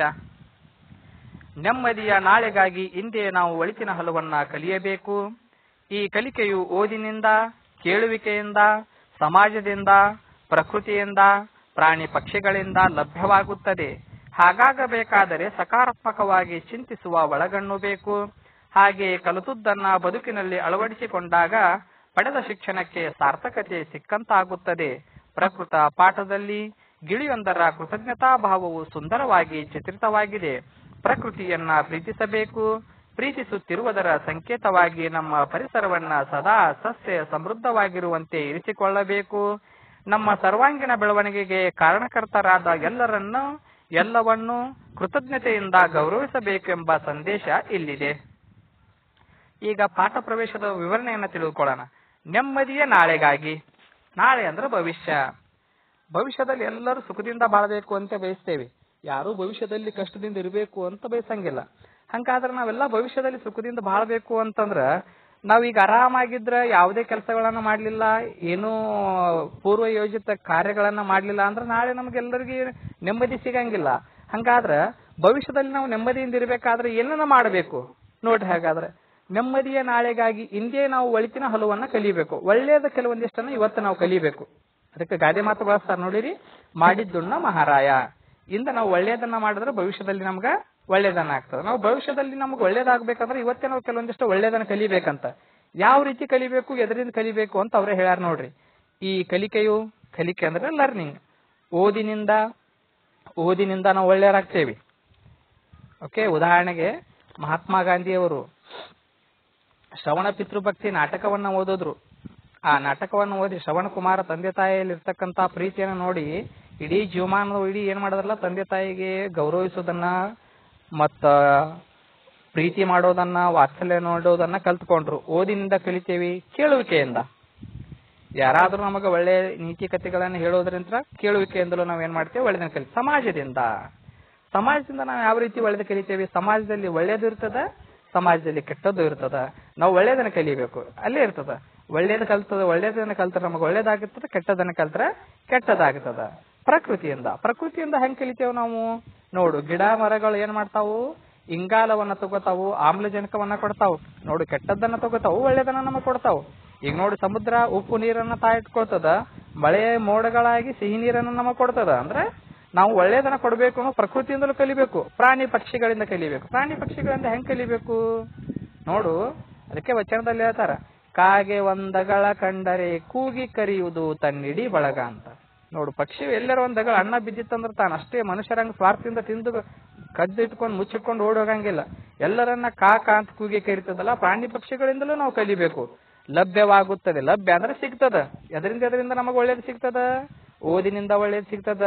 S1: ನೆಮ್ಮದಿಯ ನಾಳೆಗಾಗಿ ಇಂದೇ ನಾವು ಒಳಿತಿನ ಹಲವನ್ನ ಕಲಿಯಬೇಕು. ಈ ಕಲಿಕೆಯು ಓದಿನಿಂದ, ಕೇಳುವಿಕೆಯಿಂದ, ಸಮಾಜದಿಂದ, ಪ್ರಕೃತಿಯಿಂದ, ಪ್ರಾಣಿ ಪಕ್ಷಿಗಳಿಂದ ಲಭ್ಯವಾಗುತ್ತದೆ. ಹಾಗಾಗಬೇಕಾದರೆ ಸಕಾರಾತ್ಮಕವಾಗಿ ಚಿಂತಿಸುವ ಒಳಗಣ್ಣು ಬೇಕು. ಹಾಗೆ ಕಲಿತುದನ್ನ ಬದುಕಿನಲ್ಲಿ ಅಳವಡಿಸಿಕೊಂಡಾಗ ಪಡೆದ ಶಿಕ್ಷಣಕ್ಕೆ ಸಾರ್ಥಕತೆ ಸಿಕ್ಕಂತಾಗುತ್ತದೆ. ಪ್ರಕೃತ ಪಾಠದಲ್ಲಿ ಗಿಳಿಯೊಂದರ ಕೃತಜ್ಞತಾ ಭಾವವು ಸುಂದರವಾಗಿ ಚಿತ್ರಿತವಾಗಿದೆ. ಪ್ರಕೃತಿಯನ್ನ ಪ್ರೀತಿಸಬೇಕು. ಪ್ರೀತಿಸುತ್ತಿರುವುದರ ಸಂಕೇತವಾಗಿ ನಮ್ಮ ಪರಿಸರವನ್ನ ಸದಾ ಸಸ್ಯ ಸಮೃದ್ಧವಾಗಿರುವಂತೆ ಇರಿಸಿಕೊಳ್ಳಬೇಕು. ನಮ್ಮ ಸರ್ವಾಂಗೀಣ ಬೆಳವಣಿಗೆಗೆ ಕಾರಣಕರ್ತರಾದ ಎಲ್ಲವನ್ನೂ ಕೃತಜ್ಞತೆಯಿಂದ ಗೌರವಿಸಬೇಕೆಂಬ ಸಂದೇಶ ಇಲ್ಲಿದೆ. ಈಗ ಪಾಠ ಪ್ರವೇಶದ ವಿವರಣೆಯನ್ನ ತಿಳಿದುಕೊಳ್ಳೋಣ. ನೆಮ್ಮದಿಯ ನಾಳೆಗಾಗಿ. ನಾಳೆ ಅಂದ್ರೆ ಭವಿಷ್ಯ. ಭವಿಷ್ಯದಲ್ಲಿ ಎಲ್ಲರೂ ಸುಖದಿಂದ ಬಾಳಬೇಕು ಅಂತ ಬಯಸ್ತೇವೆ. ಯಾರು ಭವಿಷ್ಯದಲ್ಲಿ ಕಷ್ಟದಿಂದ ಇರಬೇಕು ಅಂತ ಬಯಸಂಗಿಲ್ಲ. ಹಂಗಾದ್ರೆ ನಾವೆಲ್ಲ ಭವಿಷ್ಯದಲ್ಲಿ ಸುಖದಿಂದ ಬಾಳ್ಬೇಕು ಅಂತಂದ್ರ ನಾವೀಗ ಆರಾಮಾಗಿದ್ರ ಯಾವುದೇ ಕೆಲಸಗಳನ್ನ ಮಾಡ್ಲಿಲ್ಲ, ಏನೂ ಪೂರ್ವ ಯೋಜಿತ ಕಾರ್ಯಗಳನ್ನ ಮಾಡ್ಲಿಲ್ಲ ಅಂದ್ರೆ ನಾಳೆ ನಮ್ಗೆಲ್ಲರಿಗೂ ನೆಮ್ಮದಿ ಸಿಗಂಗಿಲ್ಲ. ಹಂಗಾದ್ರ ಭವಿಷ್ಯದಲ್ಲಿ ನಾವು ನೆಮ್ಮದಿಯಿಂದ ಇರಬೇಕಾದ್ರೆ ಏನನ್ನ ಮಾಡಬೇಕು ನೋಡ್ರಿ. ಹಾಗಾದ್ರೆ ನೆಮ್ಮದಿಯ ನಾಳೆಗಾಗಿ ಇಂದೇ ನಾವು ಒಳಿತಿನ ಹಲವನ್ನ ಕಲಿಬೇಕು. ಒಳ್ಳೆಯದ ಕೆಲವೊಂದಿಷ್ಟನ್ನ ಇವತ್ತು ನಾವು ಕಲಿಬೇಕು. ಅದಕ್ಕೆ ಗಾದೆ ಮಾತು ಬಳಸ್ತಾರೆ ನೋಡಿರಿ, ಮಾಡಿದ್ದುಣ್ಣ ಮಹಾರಾಯ. ಇಂದ ನಾವು ಒಳ್ಳೆಯದನ್ನ ಮಾಡಿದ್ರೆ ಭವಿಷ್ಯದಲ್ಲಿ ನಮ್ಗ ಒಳ್ಳೇದನ್ನ ಆಗ್ತದೆ. ನಾವು ಭವಿಷ್ಯದಲ್ಲಿ ನಮ್ಗೆ ಒಳ್ಳೇದಾಗ್ಬೇಕಂದ್ರೆ ಇವತ್ತೇ ನಾವು ಕೆಲವೊಂದಿಷ್ಟು ಒಳ್ಳೇದನ್ನ ಕಲಿಬೇಕಂತ. ಯಾವ ರೀತಿ ಕಲಿಬೇಕು, ಎದರಿಂದ ಕಲಿಬೇಕು ಅಂತ ಅವರೇ ಹೇಳ್ಯಾರ ನೋಡ್ರಿ. ಈ ಕಲಿಕೆ ಅಂದ್ರೆ ಲರ್ನಿಂಗ್. ಓದಿನಿಂದ ನಾವು ಒಳ್ಳೆಯರಾಗ್ತೇವೆ. ಓಕೆ, ಉದಾಹರಣೆಗೆ ಮಹಾತ್ಮ ಗಾಂಧಿಯವರು ಶ್ರವಣ ಪಿತೃಭಕ್ತಿ ನಾಟಕವನ್ನ ಓದಿದ್ರು. ಆ ನಾಟಕವನ್ನು ಓದಿ ಶ್ರವಣ ಕುಮಾರ ತಂದೆ ತಾಯಿಯಲ್ಲಿ ಇರ್ತಕ್ಕಂತ ಪ್ರೀತಿಯನ್ನು ನೋಡಿ ಇಡೀ ಜೀವಮಾನದ ಏನ್ ಮಾಡಿದ್ರಲ್ಲ, ತಂದೆ ತಾಯಿಗೆ ಗೌರವಿಸೋದನ್ನ, ಮತ್ತ ಪ್ರೀತಿ ಮಾಡೋದನ್ನ, ವಾತ್ಸಲ್ಯ ನೋಡೋದನ್ನ ಕಲ್ತ್ಕೊಂಡ್ರು. ಓದಿನಿಂದ ಕಲಿತೇವಿ, ಕೇಳುವಿಕೆಯಿಂದ. ಯಾರಾದ್ರೂ ನಮಗೆ ಒಳ್ಳೆ ನೀತಿ ಕಥೆಗಳನ್ನು ಹೇಳೋದ್ರಿಂದ ಕೇಳುವಿಕೆಯಿಂದಲೂ ನಾವ್ ಏನ್ ಮಾಡ್ತೇವೆ, ಒಳ್ಳೆದನ್ನ ಕಲಿತೇವೆ. ಸಮಾಜದಿಂದ ನಾವು ಯಾವ ರೀತಿ ಒಳ್ಳೇದು ಕಲಿತೇವೆ? ಸಮಾಜದಲ್ಲಿ ಒಳ್ಳೇದು ಇರ್ತದ, ಸಮಾಜದಲ್ಲಿ ಕೆಟ್ಟದ್ದು ಇರ್ತದ. ನಾವು ಒಳ್ಳೇದನ್ನ ಕಲಿಬೇಕು, ಅಲ್ಲೇ ಇರ್ತದ. ಒಳ್ಳೇದನ್ನ ಕಲ್ತ್ರೆ ನಮಗೆ ಒಳ್ಳೇದಾಗುತ್ತದೆ, ಕೆಟ್ಟದನ್ನ ಕಲ್ತ್ರೆ ಕೆಟ್ಟದಾಗುತ್ತದ. ಪ್ರಕೃತಿಯಿಂದ ಹೆಂಗ್ ಕಲಿತೇವೆ ನಾವು? ನೋಡು, ಗಿಡ ಮರಗಳು ಏನ್ ಮಾಡ್ತಾವು? ಇಂಗಾಲವನ್ನ ತಗೋತಾವು, ಆಮ್ಲಜನಕವನ್ನ ಕೊಡ್ತಾವು. ನೋಡು, ಕೆಟ್ಟದ್ದನ್ನ ತಗೋತಾವು, ಒಳ್ಳೇದನ್ನ ನಮಗ್ ಕೊಡ್ತಾವು. ಈಗ ನೋಡಿ, ಸಮುದ್ರ ಉಪ್ಪು ನೀರನ್ನ ತಾಯಿಟ್ಕೊಳ್ತದ, ಮಳೆ ಮೋಡಗಳಾಗಿ ಸಿಹಿ ನೀರನ್ನ ನಮಗ್ ಕೊಡ್ತದ. ಅಂದ್ರೆ ನಾವು ಒಳ್ಳೇದನ್ನ ಕೊಡ್ಬೇಕು, ಪ್ರಕೃತಿಯಿಂದಲೂ ಕಲಿಬೇಕು. ಪ್ರಾಣಿ ಪಕ್ಷಿಗಳಿಂದ ಕಲಿಬೇಕು. ಪ್ರಾಣಿ ಪಕ್ಷಿಗಳಿಂದ ಹೆಂಗ್ ಕಲಿಬೇಕು? ನೋಡು, ಅದಕ್ಕೆ ವಚನದಲ್ಲಿ ಹೇಳ್ತಾರ, ಕಾಗೆ ಒಂದಗಳ ಕಂಡರೆ ಕೂಗಿ ಕರೆಯುವುದು ತನ್ನಿಡಿ ಬಳಗ ಅಂತ. ನೋಡು, ಪಕ್ಷಿ ಎಲ್ಲರ ಒಂದಗಳ ಅನ್ನ ಬಿದ್ದಿತ್ತಂದ್ರೆ ತಾನು ಅಷ್ಟೇ ಮನುಷ್ಯರಂಗ ಸ್ವಾರ್ಥದಿಂದ ತಿಂದು ಕದ್ದಿಟ್ಕೊಂಡು ಮುಚ್ಚಿಕೊಂಡು ಓಡಿ ಹೋಗಂಗಿಲ್ಲ. ಎಲ್ಲರನ್ನ ಕಾಕ ಅಂತ ಕೂಗಿ ಕರಿತದಲ್ಲ, ಪ್ರಾಣಿ ಪಕ್ಷಿಗಳಿಂದಲೂ ನಾವು ಕಲಿಬೇಕು. ಲಭ್ಯವಾಗುತ್ತದೆ. ಲಭ್ಯ ಅಂದ್ರೆ ಸಿಗ್ತದ. ಎದರಿಂದ ನಮಗೆ ಒಳ್ಳೇದು ಸಿಗ್ತದ? ಓದಿನಿಂದ ಒಳ್ಳೇದು ಸಿಗ್ತದ,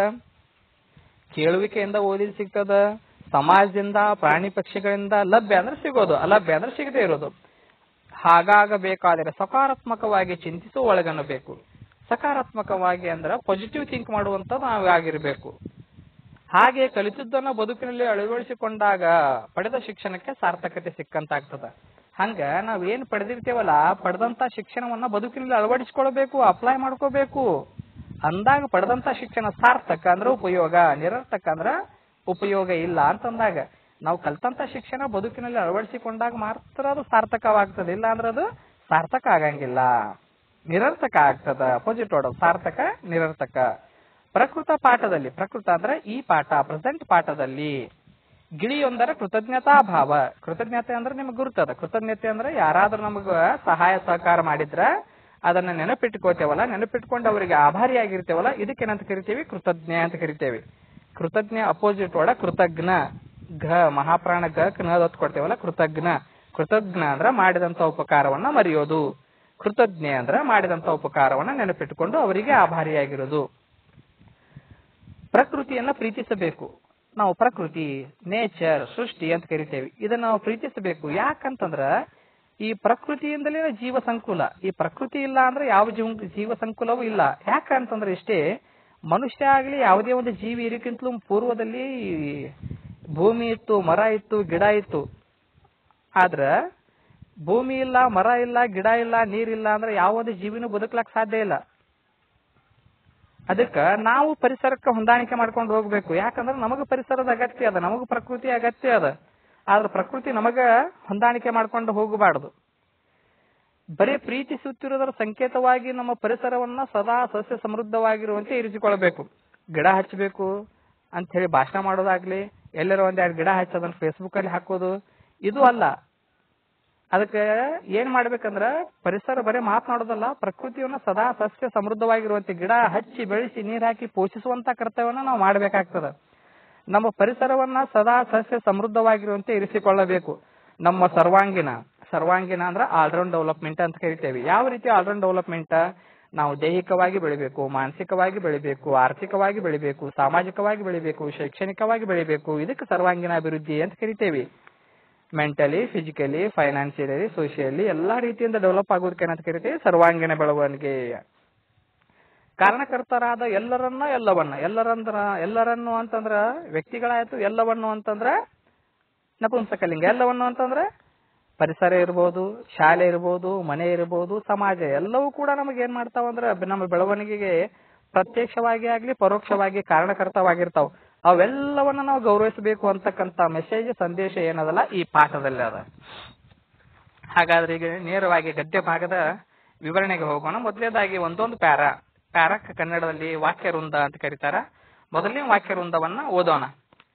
S1: ಕೇಳುವಿಕೆಯಿಂದ ಓದಿದ್ ಸಿಗ್ತದ, ಸಮಾಜದಿಂದ, ಪ್ರಾಣಿ ಪಕ್ಷಿಗಳಿಂದ. ಲಭ್ಯ ಅಂದ್ರೆ ಸಿಗೋದು, ಅಲಭ್ಯ ಅಂದ್ರೆ ಸಿಗದೆ ಇರೋದು. ಹಾಗಾಗಬೇಕಾದರೆ ಸಕಾರಾತ್ಮಕವಾಗಿ ಚಿಂತಿಸುವ ಒಳಗನ್ನಬೇಕು. ಸಕಾರಾತ್ಮಕವಾಗಿ ಅಂದ್ರೆ ಪಾಸಿಟಿವ್ ಥಿಂಕ್ ಮಾಡುವಂತ ನಾವು ಆಗಿರ್ಬೇಕು. ಹಾಗೆ ಕಲಿತದ್ದನ್ನ ಬದುಕಿನಲ್ಲಿ ಅಳವಡಿಸಿಕೊಂಡಾಗ ಪಡೆದ ಶಿಕ್ಷಣಕ್ಕೆ ಸಾರ್ಥಕತೆ ಸಿಕ್ಕಂತಾಗ್ತದ. ಹಂಗ ನಾವೇನ್ ಪಡೆದಿರ್ತೇವಲ್ಲ, ಪಡೆದಂತ ಶಿಕ್ಷಣವನ್ನ ಬದುಕಿನಲ್ಲಿ ಅಳವಡಿಸಿಕೊಳ್ಬೇಕು, ಅಪ್ಲೈ ಮಾಡ್ಕೋಬೇಕು. ಅಂದಾಗ ಪಡೆದಂತ ಶಿಕ್ಷಣ ಸಾರ್ಥಕ ಅಂದ್ರೆ ಉಪಯೋಗ, ನಿರರ್ಥಕ ಅಂದ್ರ ಉಪಯೋಗ ಇಲ್ಲ ಅಂತಂದಾಗ. ನಾವು ಕಲ್ತಂತ ಶಿಕ್ಷಣ ಬದುಕಿನಲ್ಲಿ ಅಳವಡಿಸಿಕೊಂಡಾಗ ಮಾತ್ರ ಅದು ಸಾರ್ಥಕವಾಗ್ತದೆ. ಇಲ್ಲ ಅಂದ್ರೆ ಅದು ಸಾರ್ಥಕ ಆಗಂಗಿಲ್ಲ, ನಿರರ್ಥಕ ಆಗ್ತದ. ಅಪೋಸಿಟ್ ವರ್ಡ್ ಸಾರ್ಥಕ, ನಿರರ್ಥಕ. ಪ್ರಕೃತ ಅಂದ್ರೆ ಈ ಪಾಠ, ಪ್ರೆಸೆಂಟ್ ಪಾಠದಲ್ಲಿ ಗಿಳಿಯೊಂದರ ಕೃತಜ್ಞತಾ ಭಾವ. ಕೃತಜ್ಞತೆ ಅಂದ್ರೆ ನಿಮ್ಗೆ ಗುರುತದ. ಕೃತಜ್ಞತೆ ಅಂದ್ರೆ ಯಾರಾದ್ರೂ ನಮಗ ಸಹಾಯ ಸಹಕಾರ ಮಾಡಿದ್ರ ಅದನ್ನ ನೆನಪಿಟ್ಕೋತೇವಲ್ಲ, ನೆನಪಿಟ್ಕೊಂಡು ಅವರಿಗೆ ಆಭಾರಿಯಾಗಿರ್ತೇವಲ್ಲ, ಇದಕ್ಕೇನಂತ ಕರಿತೇವಿ? ಕೃತಜ್ಞ ಅಂತ ಕರಿತೇವಿ. ಕೃತಜ್ಞ ಅಪೋಸಿಟ್ ವರ್ಡ್ ಕೃತಜ್ಞ. ಮಹಾಪ್ರಾಣ ಗ ಕೊಡ್ತೇವಲ್ಲ, ಕೃತಜ್ಞ ಅಂದ್ರ ಮಾಡಿದಂತ ಉಪಕಾರವನ್ನ ಮರೆಯೋದು. ಕೃತಜ್ಞ ಅಂದ್ರ ಮಾಡಿದಂತ ಉಪಕಾರವನ್ನ ನೆನಪಿಟ್ಟುಕೊಂಡು ಅವರಿಗೆ ಆಭಾರಿಯಾಗಿರೋದು. ಪ್ರಕೃತಿಯನ್ನ ಪ್ರೀತಿಸಬೇಕು. ನಾವು ಪ್ರಕೃತಿ, ನೇಚರ್, ಸೃಷ್ಟಿ ಅಂತ ಕರಿತೇವೆ. ಇದನ್ನ ನಾವು ಪ್ರೀತಿಸಬೇಕು. ಯಾಕಂತಂದ್ರ ಈ ಪ್ರಕೃತಿಯಿಂದಲೇ ಜೀವ ಸಂಕುಲ. ಈ ಪ್ರಕೃತಿ ಇಲ್ಲ ಅಂದ್ರೆ ಯಾವ ಜೀವ ಸಂಕುಲವೂ ಇಲ್ಲ. ಯಾಕಂತಂದ್ರೆ ಇಷ್ಟೇ, ಮನುಷ್ಯ ಆಗ್ಲಿ ಯಾವುದೇ ಒಂದು ಜೀವಿ ಇರಕ್ಕಿಂತಲೂ ಪೂರ್ವದಲ್ಲಿ ಭೂಮಿ ಇತ್ತು, ಮರ ಇತ್ತು, ಗಿಡ ಇತ್ತು. ಆದ್ರ ಭೂಮಿ ಇಲ್ಲ, ಮರ ಇಲ್ಲ, ಗಿಡ ಇಲ್ಲ, ನೀರಿಲ್ಲ ಅಂದ್ರೆ ಯಾವುದೇ ಜೀವಿನೂ ಬದುಕಲಕ್ ಸಾಧ್ಯ ಇಲ್ಲ. ಅದಕ್ಕ ನಾವು ಪರಿಸರಕ್ಕೆ ಹೊಂದಾಣಿಕೆ ಮಾಡ್ಕೊಂಡು ಹೋಗ್ಬೇಕು. ಯಾಕಂದ್ರೆ ನಮಗ ಪರಿಸರದ ಅಗತ್ಯ ಅದ, ನಮಗ ಪ್ರಕೃತಿ ಅಗತ್ಯ ಅದ. ಆದ್ರೆ ಪ್ರಕೃತಿ ನಮಗ ಹೊಂದಾಣಿಕೆ ಮಾಡ್ಕೊಂಡು ಹೋಗಬಾರದು. ಬರೀ ಪ್ರೀತಿಸುತ್ತಿರೋದರ ಸಂಕೇತವಾಗಿ ನಮ್ಮ ಪರಿಸರವನ್ನ ಸದಾ ಸಸ್ಯ ಸಮೃದ್ಧವಾಗಿರುವಂತೆ ಇರಿಸಿಕೊಳ್ಬೇಕು. ಗಿಡ ಹಚ್ಚಬೇಕು ಅಂತ ಹೇಳಿ ಭಾಷಣ ಮಾಡೋದಾಗ್ಲಿ, ಎಲ್ಲರ ಒಂದೆರಡು ಗಿಡ ಹಚ್ಚೋದನ್ನ ಫೇಸ್ಬುಕ್ ಅಲ್ಲಿ ಹಾಕೋದು, ಇದು ಅಲ್ಲ. ಅದಕ್ಕೆ ಏನ್ ಮಾಡ್ಬೇಕಂದ್ರ ಪರಿಸರ ಬರೀ ಮಾತನಾಡೋದಲ್ಲ, ಪ್ರಕೃತಿಯನ್ನ ಸದಾ ಸಸ್ಯ ಸಮೃದ್ಧವಾಗಿರುವಂತೆ ಗಿಡ ಹಚ್ಚಿ ಬೆಳೆಸಿ ನೀರ್ ಹಾಕಿ ಪೋಷಿಸುವಂತ ಕರ್ತವ್ಯವನ್ನ ನಾವು ಮಾಡ್ಬೇಕಾಗ್ತದ. ನಮ್ಮ ಪರಿಸರವನ್ನ ಸದಾ ಸಸ್ಯ ಸಮೃದ್ಧವಾಗಿರುವಂತೆ ಇರಿಸಿಕೊಳ್ಳಬೇಕು. ನಮ್ಮ ಸರ್ವಾಂಗೀಣ ಅಂದ್ರೆ ಆಲ್ರೌಂಡ್ ಡೆವಲಪ್ಮೆಂಟ್ ಅಂತ ಕರಿತೇವೆ. ಯಾವ ರೀತಿ ಆಲ್ರೌಂಡ್ ಡೆವಲಪ್ಮೆಂಟ್? ನಾವು ದೈಹಿಕವಾಗಿ ಬೆಳಿಬೇಕು, ಮಾನಸಿಕವಾಗಿ ಬೆಳಿಬೇಕು, ಆರ್ಥಿಕವಾಗಿ ಬೆಳಿಬೇಕು, ಸಾಮಾಜಿಕವಾಗಿ ಬೆಳಿಬೇಕು, ಶೈಕ್ಷಣಿಕವಾಗಿ ಬೆಳಿಬೇಕು. ಇದಕ್ಕೆ ಸರ್ವಾಂಗೀಣ ಅಭಿವೃದ್ಧಿ ಅಂತ ಕರಿತೇವೆ. ಮೆಂಟಲಿ, ಫಿಸಿಕಲಿ, ಫೈನಾನ್ಸಿಯಲಿ, ಸೋಷಿಯಲಿ ಎಲ್ಲಾ ರೀತಿಯಿಂದ ಡೆವಲಪ್ ಆಗೋದಕ್ಕೆ ಏನಂತ ಕರಿತೇವೆ? ಸರ್ವಾಂಗೀಣ ಬೆಳವಣಿಗೆ. ಕಾರಣಕರ್ತರಾದ ಎಲ್ಲರನ್ನು ಅಂತಂದ್ರ ವ್ಯಕ್ತಿಗಳಾಯ್ತು. ಎಲ್ಲವನ್ನು ಅಂತಂದ್ರ ನಪುಂಸಕಲಿಂಗ. ಎಲ್ಲವನ್ನು ಅಂತಂದ್ರ ಪರಿಸರ ಇರ್ಬೋದು, ಶಾಲೆ ಇರ್ಬೋದು, ಮನೆ ಇರ್ಬೋದು, ಸಮಾಜ ಎಲ್ಲವೂ ಕೂಡ ನಮಗೆ ಏನ್ ಮಾಡ್ತಾವಂದ್ರ ನಮ್ಮ ಬೆಳವಣಿಗೆಗೆ ಪ್ರತ್ಯಕ್ಷವಾಗಿ ಆಗ್ಲಿ ಪರೋಕ್ಷವಾಗಿ ಕಾರಣಕರ್ತವಾಗಿರ್ತಾವ. ಅವೆಲ್ಲವನ್ನ ನಾವು ಗೌರವಿಸಬೇಕು ಅಂತಕ್ಕಂತ ಮೆಸೇಜ್, ಸಂದೇಶ ಏನದಲ್ಲ ಈ ಪಾಠದಲ್ಲಿ ಅದ. ಹಾಗಾದ್ರೆ ಈಗ ನೇರವಾಗಿ ಗದ್ಯ ಭಾಗದ ವಿವರಣೆಗೆ ಹೋಗೋಣ. ಮೊದಲನೇದಾಗಿ ಒಂದೊಂದು ಪ್ಯಾರಕ್ ಕನ್ನಡದಲ್ಲಿ ವಾಕ್ಯ ವೃಂದ ಅಂತ ಕರೀತಾರ. ಮೊದಲನೇ ವಾಕ್ಯ ವೃಂದವನ್ನ ಓದೋಣ.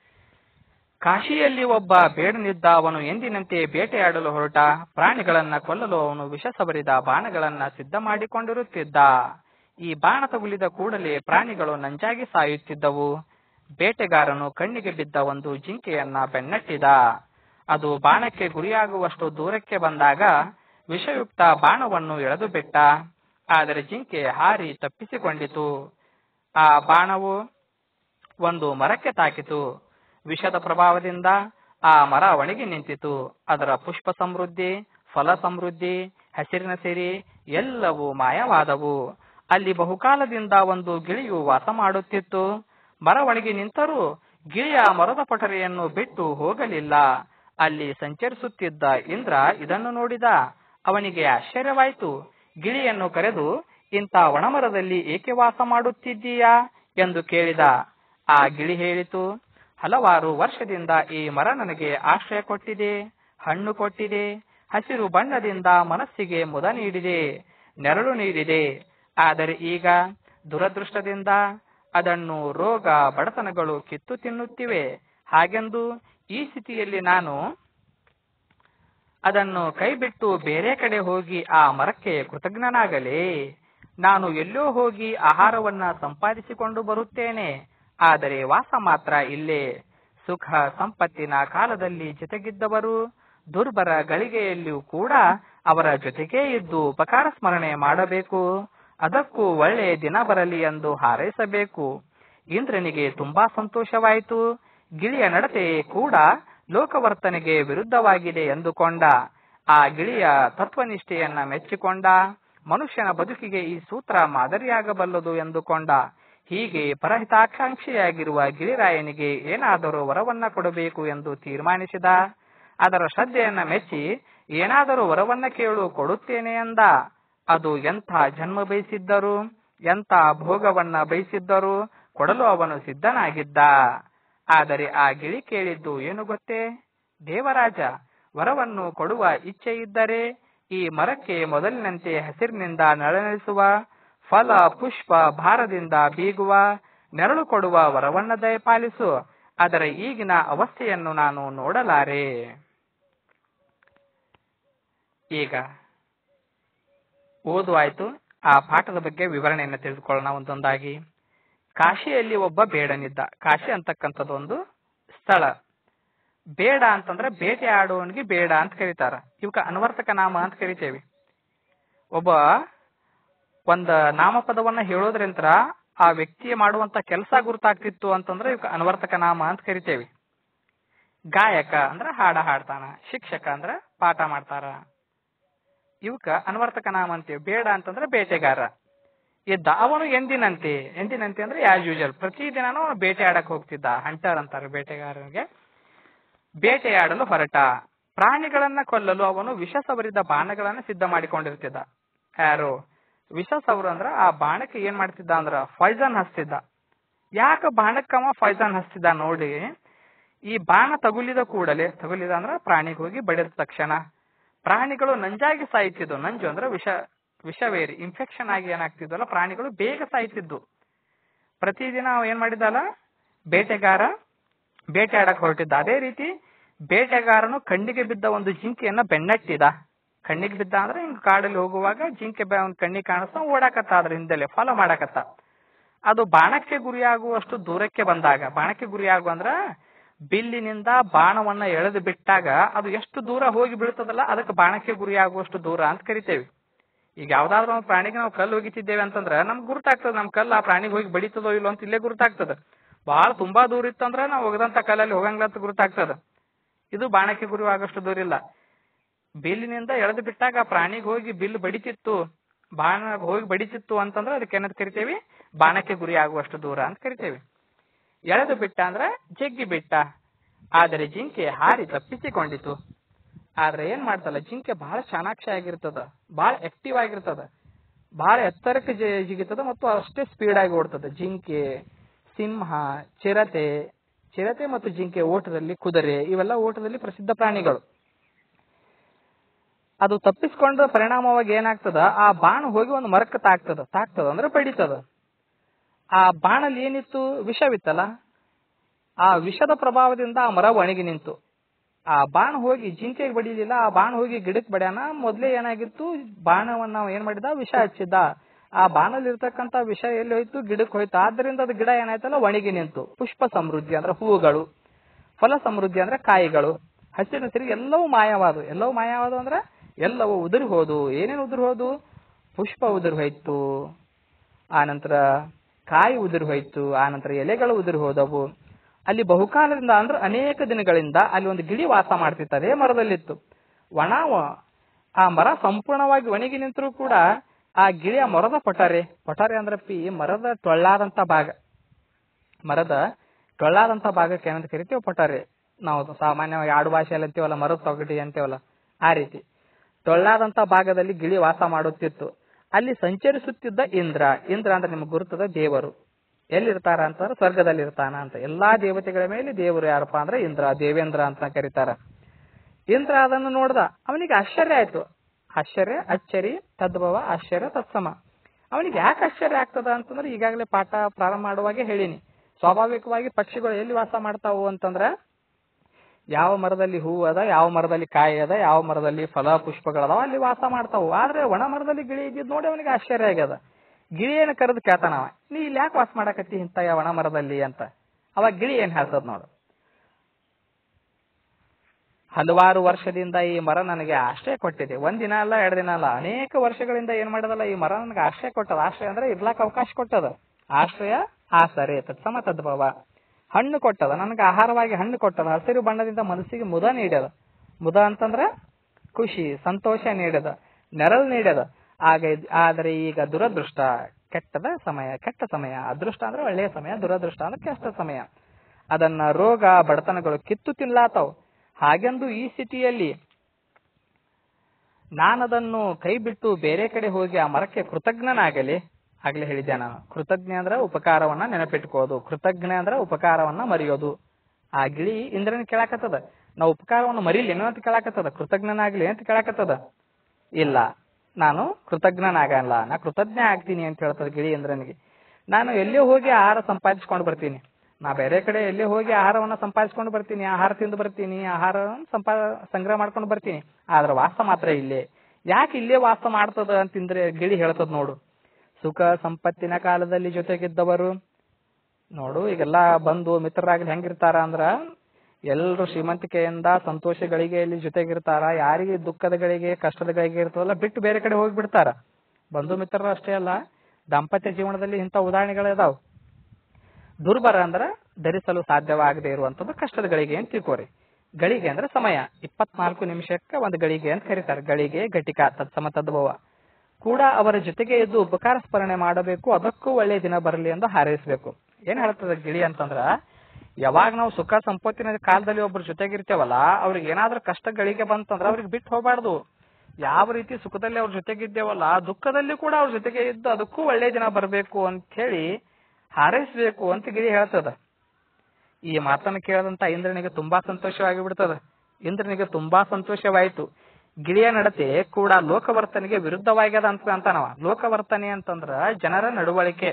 S1: ಕಾಶಿಯಲ್ಲಿ ಒಬ್ಬ ಬೇಡನಿದ್ದ. ಅವನು ಎಂದಿನಂತೆ ಬೇಟೆಯಾಡಲು ಹೊರಟ. ಪ್ರಾಣಿಗಳನ್ನ ಕೊಲ್ಲಲು ಅವನು ವಿಷ ಸವರಿದ ಬಾಣಗಳನ್ನ ಸಿದ್ಧ ಮಾಡಿಕೊಂಡಿರುತ್ತಿದ್ದ. ಈ ಬಾಣ ತಗುಲಿದ ಕೂಡಲೇ ಪ್ರಾಣಿಗಳು ನಂಜಾಗಿ ಸಾಯುತ್ತಿದ್ದವು. ಬೇಟೆಗಾರನು ಕಣ್ಣಿಗೆ ಬಿದ್ದ ಒಂದು ಜಿಂಕೆಯನ್ನ ಬೆನ್ನಟ್ಟಿದ. ಅದು ಬಾಣಕ್ಕೆ ಗುರಿಯಾಗುವಷ್ಟು ದೂರಕ್ಕೆ ಬಂದಾಗ ವಿಷಯುಕ್ತ ಬಾಣವನ್ನು ಎಳೆದು ಬಿಟ್ಟ. ಆದರೆ ಜಿಂಕೆ ಹಾರಿ ತಪ್ಪಿಸಿಕೊಂಡಿತು. ಆ ಬಾಣವು ಒಂದು ಮರಕ್ಕೆ ತಾಕಿತು. ವಿಷದ ಪ್ರಭಾವದಿಂದ ಆ ಮರ ಒಣಗಿ ನಿಂತಿತು. ಅದರ ಪುಷ್ಪ ಸಮೃದ್ಧಿ, ಫಲ ಸಮೃದ್ಧಿ, ಹಸಿರಿನ ಸಿರಿ ಎಲ್ಲವೂ ಮಾಯವಾದವು. ಅಲ್ಲಿ ಬಹುಕಾಲದಿಂದ ಒಂದು ಗಿಳಿಯು ವಾಸ ಮಾಡುತ್ತಿತ್ತು. ಮರ ಒಣಗಿ ನಿಂತರೂ ಗಿಳಿಯ ಮರದ ಪಟರೆಯನ್ನು ಬಿಟ್ಟು ಹೋಗಲಿಲ್ಲ. ಅಲ್ಲಿ ಸಂಚರಿಸುತ್ತಿದ್ದ ಇಂದ್ರ ಇದನ್ನು ನೋಡಿದ. ಅವನಿಗೆ ಆಶ್ಚರ್ಯವಾಯಿತು. ಗಿಳಿಯನ್ನು ಕರೆದು, ಇಂಥ ಒಣಮರದಲ್ಲಿ ಏಕೆ ವಾಸ ಮಾಡುತ್ತಿದ್ದೀಯಾ ಎಂದು ಕೇಳಿದ. ಆ ಗಿಳಿ ಹೇಳಿತು, ಹಲವಾರು ವರ್ಷದಿಂದ ಈ ಮರ ನನಗೆ ಆಶ್ರಯ ಕೊಟ್ಟಿದೆ, ಹಣ್ಣು ಕೊಟ್ಟಿದೆ, ಹಸಿರು ಬಣ್ಣದಿಂದ ಮನಸ್ಸಿಗೆ ಮುದ ನೀಡಿದೆ, ನೆರಳು ನೀಡಿದೆ. ಆದರೆ ಈಗ ದುರದೃಷ್ಟದಿಂದ ಅದನ್ನು ರೋಗ ಬಡತನಗಳು ಕಿತ್ತು ತಿನ್ನುತ್ತಿವೆ. ಹಾಗೆಂದು ಈ ಸ್ಥಿತಿಯಲ್ಲಿ ನಾನು ಅದನ್ನು ಕೈಬಿಟ್ಟು ಬೇರೆ ಕಡೆ ಹೋಗಿ ಆ ಮರಕ್ಕೆ ಕೃತಜ್ಞನಾಗಲೇ? ನಾನು ಎಲ್ಲೋ ಹೋಗಿ ಆಹಾರವನ್ನ ಸಂಪಾದಿಸಿಕೊಂಡು ಬರುತ್ತೇನೆ, ಆದರೆ ವಾಸ ಮಾತ್ರ ಇಲ್ಲೇ. ಸುಖ ಸಂಪತ್ತಿನ ಕಾಲದಲ್ಲಿ ಜೊತೆಗಿದ್ದವರು ದುರ್ಬರ ಗಳಿಗೆಯಲ್ಲಿಯೂ ಕೂಡ ಅವರ ಜೊತೆಗೇ ಇದ್ದು ಉಪಕಾರ ಸ್ಮರಣೆ ಮಾಡಬೇಕು. ಅದಕ್ಕೂ ಒಳ್ಳೆ ದಿನ ಬರಲಿ ಎಂದು ಹಾರೈಸಬೇಕು. ಇಂದ್ರನಿಗೆ ತುಂಬಾ ಸಂತೋಷವಾಯಿತು. ಗಿಳಿಯ ನಡತೆ ಕೂಡ ಲೋಕವರ್ತನೆಗೆ ವಿರುದ್ಧವಾಗಿದೆ ಎಂದುಕೊಂಡ. ಆ ಗಿಳಿಯ ತತ್ವನಿಷ್ಠೆಯನ್ನ ಮೆಚ್ಚಿಕೊಂಡ. ಮನುಷ್ಯನ ಬದುಕಿಗೆ ಈ ಸೂತ್ರ ಮಾದರಿಯಾಗಬಲ್ಲದು ಎಂದುಕೊಂಡ. ಹೀಗೆ ಪರಹಿತಾಕಾಂಕ್ಷಿಯಾಗಿರುವ ಗಿರಿರಾಯನಿಗೆ ಏನಾದರೂ ವರವನ್ನ ಕೊಡಬೇಕು ಎಂದು ತೀರ್ಮಾನಿಸಿದ. ಅದರ ಶ್ರದ್ಧೆಯನ್ನ ಮೆಚ್ಚಿ ಏನಾದರೂ ವರವನ್ನ ಕೇಳು, ಕೊಡುತ್ತೇನೆ ಎಂದ. ಅದು ಎಂಥ ಜನ್ಮ ಬಯಸಿದ್ದರು, ಎಂಥ ಭೋಗವನ್ನ ಬಯಸಿದ್ದರು ಕೊಡಲು ಅವನು ಸಿದ್ಧನಾಗಿದ್ದ. ಆದರೆ ಆ ಗಿಳಿ ಕೇಳಿದ್ದು ಏನು ಗೊತ್ತೇ? ದೇವರಾಜ, ವರವನ್ನು ಕೊಡುವ ಇಚ್ಛೆ ಇದ್ದರೆ ಈ ಮರಕ್ಕೆ ಮೊದಲಿನಂತೆ ಹಸಿರಿನಿಂದ ನಳನಳಿಸುವ, ಫಲ ಪುಷ್ಪ ಭಾರದಿಂದ ಬೀಗುವ, ನೆರಳು ಕೊಡುವ ವರವನ್ನ ದಯಪಾಲಿಸು. ಅದರ ಈಗಿನ ಅವಸ್ಥೆಯನ್ನು ನಾನು ನೋಡಲಾರೆ. ಈಗ ಓದುವಾಯ್ತು. ಆ ಪಾಠದ ಬಗ್ಗೆ ವಿವರಣೆಯನ್ನು ತಿಳಿದುಕೊಳ್ಳೋಣ ಒಂದೊಂದಾಗಿ. ಕಾಶಿಯಲ್ಲಿ ಒಬ್ಬ ಬೇಡನಿದ್ದ. ಕಾಶಿ ಅಂತಕ್ಕಂಥದ್ದು ಒಂದು ಸ್ಥಳ. ಬೇಡ ಅಂತಂದ್ರೆ ಬೇಟೆ ಆಡುವವನಿಗೆ ಬೇಡ ಅಂತ ಕರೀತಾರ. ಇವಕ್ಕ ಅನ್ವರ್ತಕ ನಾಮ ಅಂತ ಕರಿತೇವಿ. ಒಂದ ನಾಮಪದವನ್ನ ಹೇಳೋದ್ರಿಂತ ಆ ವ್ಯಕ್ತಿಯ ಮಾಡುವಂತ ಕೆಲಸ ಗುರುತಾಗ್ತಿತ್ತು ಅಂತಂದ್ರೆ ಇವಕ್ಕ ಅನ್ವರ್ತಕ ನಾಮ ಅಂತ ಕರಿತೇವಿ. ಗಾಯಕ ಅಂದ್ರ ಹಾಡ ಹಾಡ್ತಾನ, ಶಿಕ್ಷಕ ಅಂದ್ರ ಪಾಠ ಮಾಡ್ತಾರ, ಇವಕ್ಕ ಅನ್ವರ್ತಕ ನಾಮ ಅಂತೀವಿ. ಬೇಡ ಅಂತಂದ್ರೆ ಬೇಟೆಗಾರ ಇದ್ದ. ಅವನು ಎಂದಿನಂತೆ ಅಂದ್ರೆ ಆಸ್ ಯೂಶುವಲ್ ಪ್ರತಿದಿನಾನು ಅವನು ಬೇಟೆ ಆಡಕ್ ಹೋಗ್ತಿದ್ದ. ಹಂಟರ್ ಅಂತಾರೆ ಬೇಟೆಗಾರನಿಗೆ. ಬೇಟೆಯಾಡಲು ಹೊರಟ. ಪ್ರಾಣಿಗಳನ್ನ ಕೊಲ್ಲಲು ಅವನು ವಿಷ ಸವರಿದ ಬಾಣಗಳನ್ನ ಸಿದ್ಧ ಮಾಡಿಕೊಂಡಿರ್ತಿದ್ದ. ಯಾರು ವಿಷ ಸವರು ಅಂದ್ರ ಆ ಬಾಣಕ್ಕೆ ಏನ್ ಮಾಡ್ತಿದ್ದ ಅಂದ್ರ ಪಾಯ್ಸನ್ ಹಚ್ತಿದ್ದ. ಯಾಕ ಬಾಣಕ್ಕವ ಪಾಯ್ಸನ್ ಹಚ್ತಿದ್ದ ನೋಡಿ. ಈ ಬಾಣ ತಗುಲಿದ ಅಂದ್ರ ಪ್ರಾಣಿಗೆ ಹೋಗಿ ಬಡಿದ ತಕ್ಷಣ ಪ್ರಾಣಿಗಳು ನಂಜಾಗಿ ಸಾಯ್ತಿದ್ವು. ನಂಜು ಅಂದ್ರೆ ವಿಷವೇರಿ ಇನ್ಫೆಕ್ಷನ್ ಆಗಿ ಏನಾಗ್ತಿದ್ವಲ್ಲ, ಪ್ರಾಣಿಗಳು ಬೇಗ ಸಾಯ್ತಿದ್ವು. ಪ್ರತಿದಿನ ಅವ ಏನ್ ಮಾಡಿದ್ದಲ್ಲ, ಬೇಟೆಗಾರ ಬೇಟೆ ಆಡಕ್ ಹೊರಟಿದ್ದ. ಅದೇ ರೀತಿ ಬೇಟೆಗಾರನು ಕಣ್ಣಿಗೆ ಬಿದ್ದ ಒಂದು ಜಿಂಕೆಯನ್ನ ಬೆನ್ನಟ್ಟಿದ. ಕಣ್ಣಿಗೆ ಬಿದ್ದ ಅಂದ್ರೆ ಹಿಂಗ್ ಕಾಡಲ್ಲಿ ಹೋಗುವಾಗ ಜಿಂಕೆ ಒಂದು ಕಣ್ಣಿಗೆ ಕಾಣಿಸ್ತಾ ಓಡಾಕತ್ತ, ಅದ್ರ ಹಿಂದೆಲೆ ಫಾಲೋ ಮಾಡಾಕತ್ತ. ಅದು ಬಾಣಕ್ಕೆ ಗುರಿಯಾಗುವಷ್ಟು ದೂರಕ್ಕೆ ಬಂದಾಗ, ಬಾಣಕ್ಕೆ ಗುರಿಯಾಗುವ ಅಂದ್ರ ಬಿಲ್ಲಿನಿಂದ ಬಾಣವನ್ನ ಎಳೆದು ಬಿಟ್ಟಾಗ ಅದು ಎಷ್ಟು ದೂರ ಹೋಗಿ ಬೀಳ್ತದಲ್ಲ, ಅದಕ್ಕೆ ಬಾಣಕ್ಕೆ ಗುರಿಯಾಗುವಷ್ಟು ದೂರ ಅಂತ ಕರಿತೇವೆ. ಈಗ ಯಾವ್ದಾದ್ರು ಒಂದು ಪ್ರಾಣಿಗೆ ನಾವು ಕಲ್ಲು ಹೋಗಿತಿದ್ದೇವೆ ಅಂತಂದ್ರ ನಮ್ಗೆ ಗುರುತಾಗ್ತದ, ನಮ್ ಕಲ್ಲು ಆ ಪ್ರಾಣಿಗೆ ಹೋಗಿ ಬಡಿತದೋ ಇಲ್ಲೋ ಅಂತ ಇಲ್ಲೇ ಗುರುತಾಗ್ತದ. ಬಹಳ ತುಂಬಾ ದೂರ ಇತ್ತಂದ್ರ ನಾವು ಹೋಗದಂತ ಕಲ್ಲಲ್ಲಿ ಹೋಗಂಗಿಲ್ಲ ಅಂತ ಗುರುತಾಗ್ತದ. ಇದು ಬಾಣಕ್ಕೆ ಗುರಿಯಾಗುವಷ್ಟು ದೂರ ಇಲ್ಲ. ಬಿಲ್ಲಿನಿಂದ ಎಳೆದು ಬಿಟ್ಟಾಗ ಪ್ರಾಣಿಗೆ ಹೋಗಿ ಬಿಲ್ಲು ಬಡಿತಿತ್ತು, ಬಾಣ ಹೋಗಿ ಬಡಿತಿತ್ತು ಅಂತಂದ್ರೆ ಅದಕ್ಕೆ ಏನಂತ ಕರಿತೇವಿ, ಬಾಣಕ್ಕೆ ಗುರಿ ಆಗುವಷ್ಟು ದೂರ ಅಂತ ಕರಿತೇವಿ. ಎಳೆದು ಬಿಟ್ಟ ಅಂದ್ರ ಜಗ್ಗಿ ಬಿಟ್ಟ. ಆದರೆ ಜಿಂಕೆ ಹಾರಿ ತಪ್ಪಿಸಿಕೊಂಡಿತು. ಆದ್ರೆ ಏನ್ ಮಾಡ್ತಲ್ಲ, ಜಿಂಕೆ ಬಹಳ ಚಾಣಾಕ್ಷ ಆಗಿರ್ತದ, ಬಹಳ ಆಕ್ಟಿವ್ ಆಗಿರ್ತದ, ಬಹಳ ಎತ್ತರಕ್ಕೆ ಜಿಗಿತದ ಮತ್ತು ಅಷ್ಟೇ ಸ್ಪೀಡ್ ಆಗಿ ಓಡ್ತದ. ಜಿಂಕೆ, ಸಿಂಹ, ಚಿರತೆ ಮತ್ತು ಜಿಂಕೆ ಓಟದಲ್ಲಿ, ಕುದುರೆ ಇವೆಲ್ಲ ಓಟದಲ್ಲಿ ಪ್ರಸಿದ್ಧ ಪ್ರಾಣಿಗಳು. ಅದು ತಪ್ಪಿಸ್ಕೊಂಡ ಪರಿಣಾಮವಾಗಿ ಏನಾಗ್ತದ, ಆ ಬಾಣ ಹೋಗಿ ಒಂದು ಮರಕ್ಕೆ ತಾಕ್ತದ ಅಂದ್ರೆ ಬಡಿತದ. ಆ ಬಾಣಲ್ಲಿ ಏನಿತ್ತು, ವಿಷವಿತ್ತಲ್ಲ, ಆ ವಿಷದ ಪ್ರಭಾವದಿಂದ ಆ ಮರ ಒಣಗಿ ನಿಂತು. ಆ ಬಾಣ ಹೋಗಿ ಜಿಂಕೆಗೆ ಬಡಿಲಿಲ್ಲ, ಆ ಬಾಣ ಹೋಗಿ ಗಿಡಕ್ಕೆ ಬಡ್ಯಾನ. ಮೊದ್ಲೇ ಏನಾಗಿತ್ತು, ಬಾಣವನ್ನ ಏನ್ ಮಾಡಿದ, ವಿಷ ಹಚ್ಚಿದ್ದ. ಆ ಬಾಣಲ್ಲಿ ಇರ್ತಕ್ಕಂತ ವಿಷ ಎಲ್ಲಿ ಹೋಯ್ತು, ಗಿಡಕ್ಕೆ ಹೋಯ್ತು. ಆದ್ರಿಂದ ಅದು ಗಿಡ ಏನಾಯ್ತಲ್ಲ ಒಣಗಿ ನಿಂತು. ಪುಷ್ಪ ಸಮೃದ್ಧಿ ಅಂದ್ರೆ ಹೂವುಗಳು, ಫಲ ಸಮೃದ್ಧಿ ಅಂದ್ರೆ ಕಾಯಿಗಳು, ಹಸಿರು ಸಿರಿ ಎಲ್ಲವೂ ಮಾಯವಾದವು ಅಂದ್ರೆ ಎಲ್ಲವೂ ಉದುರಿ ಹೋದು. ಏನೇನು ಉದುರಿ ಹೋದು, ಪುಷ್ಪ ಉದುರಿ ಹೋಯ್ತು, ಆನಂತರ ಕಾಯಿ ಉದುರಿ ಹೋಯ್ತು, ಆನಂತರ ಎಲೆಗಳು ಉದುರಿ ಹೋದವು. ಅಲ್ಲಿ ಬಹುಕಾಲದಿಂದ ಅಂದ್ರೆ ಅನೇಕ ದಿನಗಳಿಂದ ಅಲ್ಲಿ ಒಂದು ಗಿಳಿ ವಾಸ ಮಾಡ್ತಿತ್ತು. ಅದೇ ಮರದಲ್ಲಿತ್ತು. ಆ ಮರ ಸಂಪೂರ್ಣವಾಗಿ ಒಣಗಿ ನಿಂತರೂ ಕೂಡ ಆ ಗಿಳಿಯ ಮರದ ಪೊಟಾರೆ ಅಂದ್ರೆ ಮರದ ಟೊಳ್ಳಾದಂತ ಭಾಗ, ಮರದ ಟೊಳ್ಳಾದಂತ ಭಾಗಕ್ಕೆ ಏನಂತ ಕರಿತೀವಿ? ಪೊಟಾರೆ. ನಾವು ಸಾಮಾನ್ಯವಾಗಿ ಆಡು ಭಾಷೆಯಲ್ಲಿ ಅಂತೀವಲ್ಲ, ಮರದ ತೊಗಟಿ ಅಂತೀವಲ್ಲ, ಆ ರೀತಿ ಟೊಳ್ಳಾದಂತ ಭಾಗದಲ್ಲಿ ಗಿಳಿ ವಾಸ ಮಾಡುತ್ತಿತ್ತು. ಅಲ್ಲಿ ಸಂಚರಿಸುತ್ತಿದ್ದ ಇಂದ್ರ ಅಂದ್ರೆ ನಿಮ್ಗೆ ಗುರುತದ ದೇವರು. ಎಲ್ಲಿರ್ತಾರ ಅಂತಂದ್ರೆ ಸ್ವರ್ಗದಲ್ಲಿ ಇರ್ತಾನ ಅಂತ. ಎಲ್ಲಾ ದೇವತೆಗಳ ಮೇಲೆ ದೇವರು ಯಾರಪ್ಪ ಅಂದ್ರೆ ಇಂದ್ರ, ದೇವೇಂದ್ರ ಅಂತ ಕರೀತಾರ. ಇಂದ್ರ ಅದನ್ನು ನೋಡ್ದ, ಅವನಿಗೆ ಆಶ್ಚರ್ಯ ಆಯ್ತು. ಆಶ್ಚರ್ಯ, ಅಚ್ಚರಿ, ತದ್ಭವ, ಆಶ್ಚರ್ಯ, ತತ್ಸಮ. ಅವನಿಗೆ ಯಾಕೆ ಆಶ್ಚರ್ಯ ಆಗ್ತದ ಅಂತಂದ್ರೆ ಈಗಾಗಲೇ ಪಾಠ ಪ್ರಾರಂಭ ಮಾಡುವಾಗೆ ಹೇಳಿನಿ. ಸ್ವಾಭಾವಿಕವಾಗಿ ಪಕ್ಷಿಗಳು ಎಲ್ಲಿ ವಾಸ ಮಾಡ್ತಾವು ಅಂತಂದ್ರ ಯಾವ ಮರದಲ್ಲಿ ಹೂ ಅದ, ಯಾವ ಮರದಲ್ಲಿ ಕಾಯಿ ಅದ, ಯಾವ ಮರದಲ್ಲಿ ಫಲ ಪುಷ್ಪಗಳದಾವ ಅಲ್ಲಿ ವಾಸ ಮಾಡ್ತಾವು. ಆದ್ರೆ ಒಣ ಮರದಲ್ಲಿ ಗಿಳಿ ಇದ್ದಿದ್ ನೋಡಿ ಅವನಿಗೆ ಆಶ್ಚರ್ಯ ಆಗ್ಯದ. ಗಿಳಿಯನ್ನ ಕರೆದು ಕೇಳ್ತಾನವ, ನೀ ಇಲ್ಲಿ ಯಾಕೆ ವಾಸ ಮಾಡಕತ್ತಿ ಇಂತ ಒಣ ಮರದಲ್ಲಿ ಅಂತ. ಅವಾಗ ಗಿಳಿ ಏನ್ ಹೇಳ್ತದ ನೋಡು, ಹಲವಾರು ವರ್ಷದಿಂದ ಈ ಮರ ನನಗೆ ಆಶ್ರಯ ಕೊಟ್ಟಿದೆ. ಒಂದಿನ ಅಲ್ಲ, 2 ದಿನ ಅಲ್ಲ, ಅನೇಕ ವರ್ಷಗಳಿಂದ ಏನ್ ಮಾಡದಲ್ಲ ಈ ಮರ ನನಗೆ ಆಶ್ರಯ ಕೊಟ್ಟದ. ಆಶ್ರಯ ಅಂದ್ರೆ ಇರ್ಲಾಕ ಅವಕಾಶ ಕೊಟ್ಟದ. ಆಶ್ರಯ, ಆಸರೆ, ತತ್ಸಮ ತದ್ಭವ. ಹಣ್ಣು ಕೊಟ್ಟದ, ನನಗೆ ಆಹಾರವಾಗಿ ಹಣ್ಣು ಕೊಟ್ಟದ. ಹಸಿರು ಬಣ್ಣದಿಂದ ಮನಸ್ಸಿಗೆ ಮುದ ನೀಡ್ಯದ. ಮುದ ಅಂತಂದ್ರ ಖುಷಿ, ಸಂತೋಷ ನೀಡದ, ನೆರಳು ನೀಡದ. ಆದರೆ ಈಗ ದುರದೃಷ್ಟ, ಕೆಟ್ಟ ಸಮಯ. ಅದೃಷ್ಟ ಅಂದ್ರೆ ಒಳ್ಳೆಯ ಸಮಯ, ದುರದೃಷ್ಟ ಅಂದ್ರೆ ಕೆಟ್ಟ ಸಮಯ. ಅದನ್ನ ರೋಗ ಬಡತನಗಳು ಕಿತ್ತು ತಿನ್ಲಾತಾವ್. ಹಾಗೆಂದು ಈ ಸ್ಥಿತಿಯಲ್ಲಿ ನಾನದನ್ನು ಕೈ ಬಿಟ್ಟು ಬೇರೆ ಕಡೆ ಹೋಗಿ ಆ ಮರಕ್ಕೆ ಕೃತಜ್ಞನಾಗಲಿ. ಆಗ್ಲೇ ಹೇಳಿದ್ದೆ ನಾನು, ಕೃತಜ್ಞ ಅಂದ್ರೆ ಉಪಕಾರವನ್ನ ನೆನಪಿಟ್ಕೋದು, ಕೃತಜ್ಞ ಅಂದ್ರೆ ಉಪಕಾರವನ್ನ ಮರೆಯೋದು. ಆ ಗಿಳಿ ಇಂದ್ರನ ಕೇಳಾಕತ್ತದ, ನಾವು ಉಪಕಾರವನ್ನು ಮರೀಲೇನು ಅಂತ ಕೇಳಾಕತ್ತದ, ಕೃತಜ್ಞನಾಗ್ಲಿ ಅಂತ ಕೇಳಾಕತ್ತದ. ಇಲ್ಲ, ನಾನು ಕೃತಜ್ಞನಾಗಲ್ಲ, ನಾ ಕೃತಜ್ಞ ಆಗ್ತೀನಿ ಅಂತ ಹೇಳ್ತದ ಗಿಳಿ ಇಂದ್ರನಿಗೆ. ನಾನು ಎಲ್ಲೇ ಹೋಗಿ ಆಹಾರ ಸಂಪಾದಿಸ್ಕೊಂಡು ಬರ್ತೀನಿ, ನಾ ಬೇರೆ ಕಡೆ ಎಲ್ಲೇ ಹೋಗಿ ಆಹಾರವನ್ನ ಸಂಪಾದಿಸ್ಕೊಂಡು ಬರ್ತೀನಿ, ಆಹಾರ ತಿಂದು ಬರ್ತೀನಿ, ಆಹಾರ ಸಂಗ್ರಹ ಮಾಡ್ಕೊಂಡು ಬರ್ತೀನಿ, ಆದ್ರೆ ವಾಸ ಮಾತ್ರ ಇಲ್ಲೇ. ಯಾಕೆ ಇಲ್ಲೇ ವಾಸ ಮಾಡ್ತದ ಅಂತಿಂದ್ರೆ ಗಿಳಿ ಹೇಳ್ತದ ನೋಡು, ಸುಖ ಸಂಪತ್ತಿನ ಕಾಲದಲ್ಲಿ ಜೊತೆಗಿದ್ದವರು ನೋಡು, ಈಗೆಲ್ಲಾ ಬಂಧು ಮಿತ್ರರಾಗ್ಲಿ ಹೆಂಗಿರ್ತಾರ ಅಂದ್ರ ಎಲ್ರು ಶ್ರೀಮಂತಿಕೆಯಿಂದ ಸಂತೋಷಗಳಿಗೆ ಇಲ್ಲಿ ಜೊತೆಗಿರ್ತಾರ. ಯಾರಿಗೆ ದುಃಖದ ಗಳಿಗೆ ಕಷ್ಟದ ಗಳಿಗೆ ಇರ್ತದಲ್ಲ ಬಿಟ್ಟು ಬೇರೆ ಕಡೆ ಹೋಗ್ಬಿಡ್ತಾರ. ಬಂಧು ಮಿತ್ರರು ಅಷ್ಟೇ ಅಲ್ಲ, ದಾಂಪತ್ಯ ಜೀವನದಲ್ಲಿ ಇಂಥ ಉದಾಹರಣೆಗಳು ಇದಾವ್. ದುರ್ಬರ ಅಂದ್ರ ಧರಿಸಲು ಸಾಧ್ಯವಾಗದೇ ಇರುವಂತದ್ದು ಕಷ್ಟದ ಗಳಿಗೆ ಅಂತ ತಿಳ್ಕೋರಿ. ಗಳಿಗೆ ಅಂದ್ರೆ ಸಮಯ, 24 ನಿಮಿಷಕ್ಕೆ ಒಂದು ಗಳಿಗೆ ಅಂತ ಕರೀತಾರೆ. ಗಳಿಗೆ, ಘಟಿಕ, ತತ್ಸಮ ತದ್ಭವ ಕೂಡ ಅವರ ಜೊತೆಗೆ ಇದ್ದು ಉಪಕಾರ ಸ್ಮರಣೆ ಮಾಡಬೇಕು. ಅದಕ್ಕೂ ಒಳ್ಳೆ ದಿನ ಬರಲಿ ಎಂದು ಹಾರೈಸಬೇಕು. ಏನ್ ಹೇಳ್ತದ ಗಿಳಿ ಅಂತಂದ್ರ, ಯಾವಾಗ ನಾವು ಸುಖ ಸಂಪತ್ತಿನ ಕಾಲದಲ್ಲಿ ಒಬ್ರ ಜೊತೆಗಿರ್ತೇವಲ್ಲ, ಅವ್ರಿಗೆ ಏನಾದ್ರೂ ಕಷ್ಟಗಳಿಗೆ ಬಂತಂದ್ರ ಅವ್ರಿಗೆ ಬಿಟ್ಟು ಹೋಗ್ಬಾರ್ದು. ಯಾವ ರೀತಿ ಸುಖದಲ್ಲಿ ಅವ್ರ ಜೊತೆಗಿದ್ದೇವಲ್ಲ, ದುಃಖದಲ್ಲಿ ಕೂಡ ಅವ್ರ ಜೊತೆಗೆ ಇದ್ದು ಅದಕ್ಕೂ ಒಳ್ಳೆ ದಿನ ಬರಬೇಕು ಅಂತ ಹೇಳಿ ಹಾರೈಸಬೇಕು ಅಂತ ಗಿಳಿ ಹೇಳ್ತದ. ಈ ಮಾತನ್ನು ಕೇಳದಂತ ಇಂದ್ರನಿಗೆ ತುಂಬಾ ಸಂತೋಷವಾಗಿ ಬಿಡ್ತದ. ಇಂದ್ರನಿಗೆ ತುಂಬಾ ಸಂತೋಷವಾಯಿತು. ಗಿಳಿಯ ನಡತೆ ಕೂಡ ಲೋಕವರ್ತನೆಗೆ ವಿರುದ್ಧವಾಗ್ಯದ ಅಂತಾನವ. ಲೋಕವರ್ತನೆ ಅಂತಂದ್ರ ಜನರ ನಡವಳಿಕೆ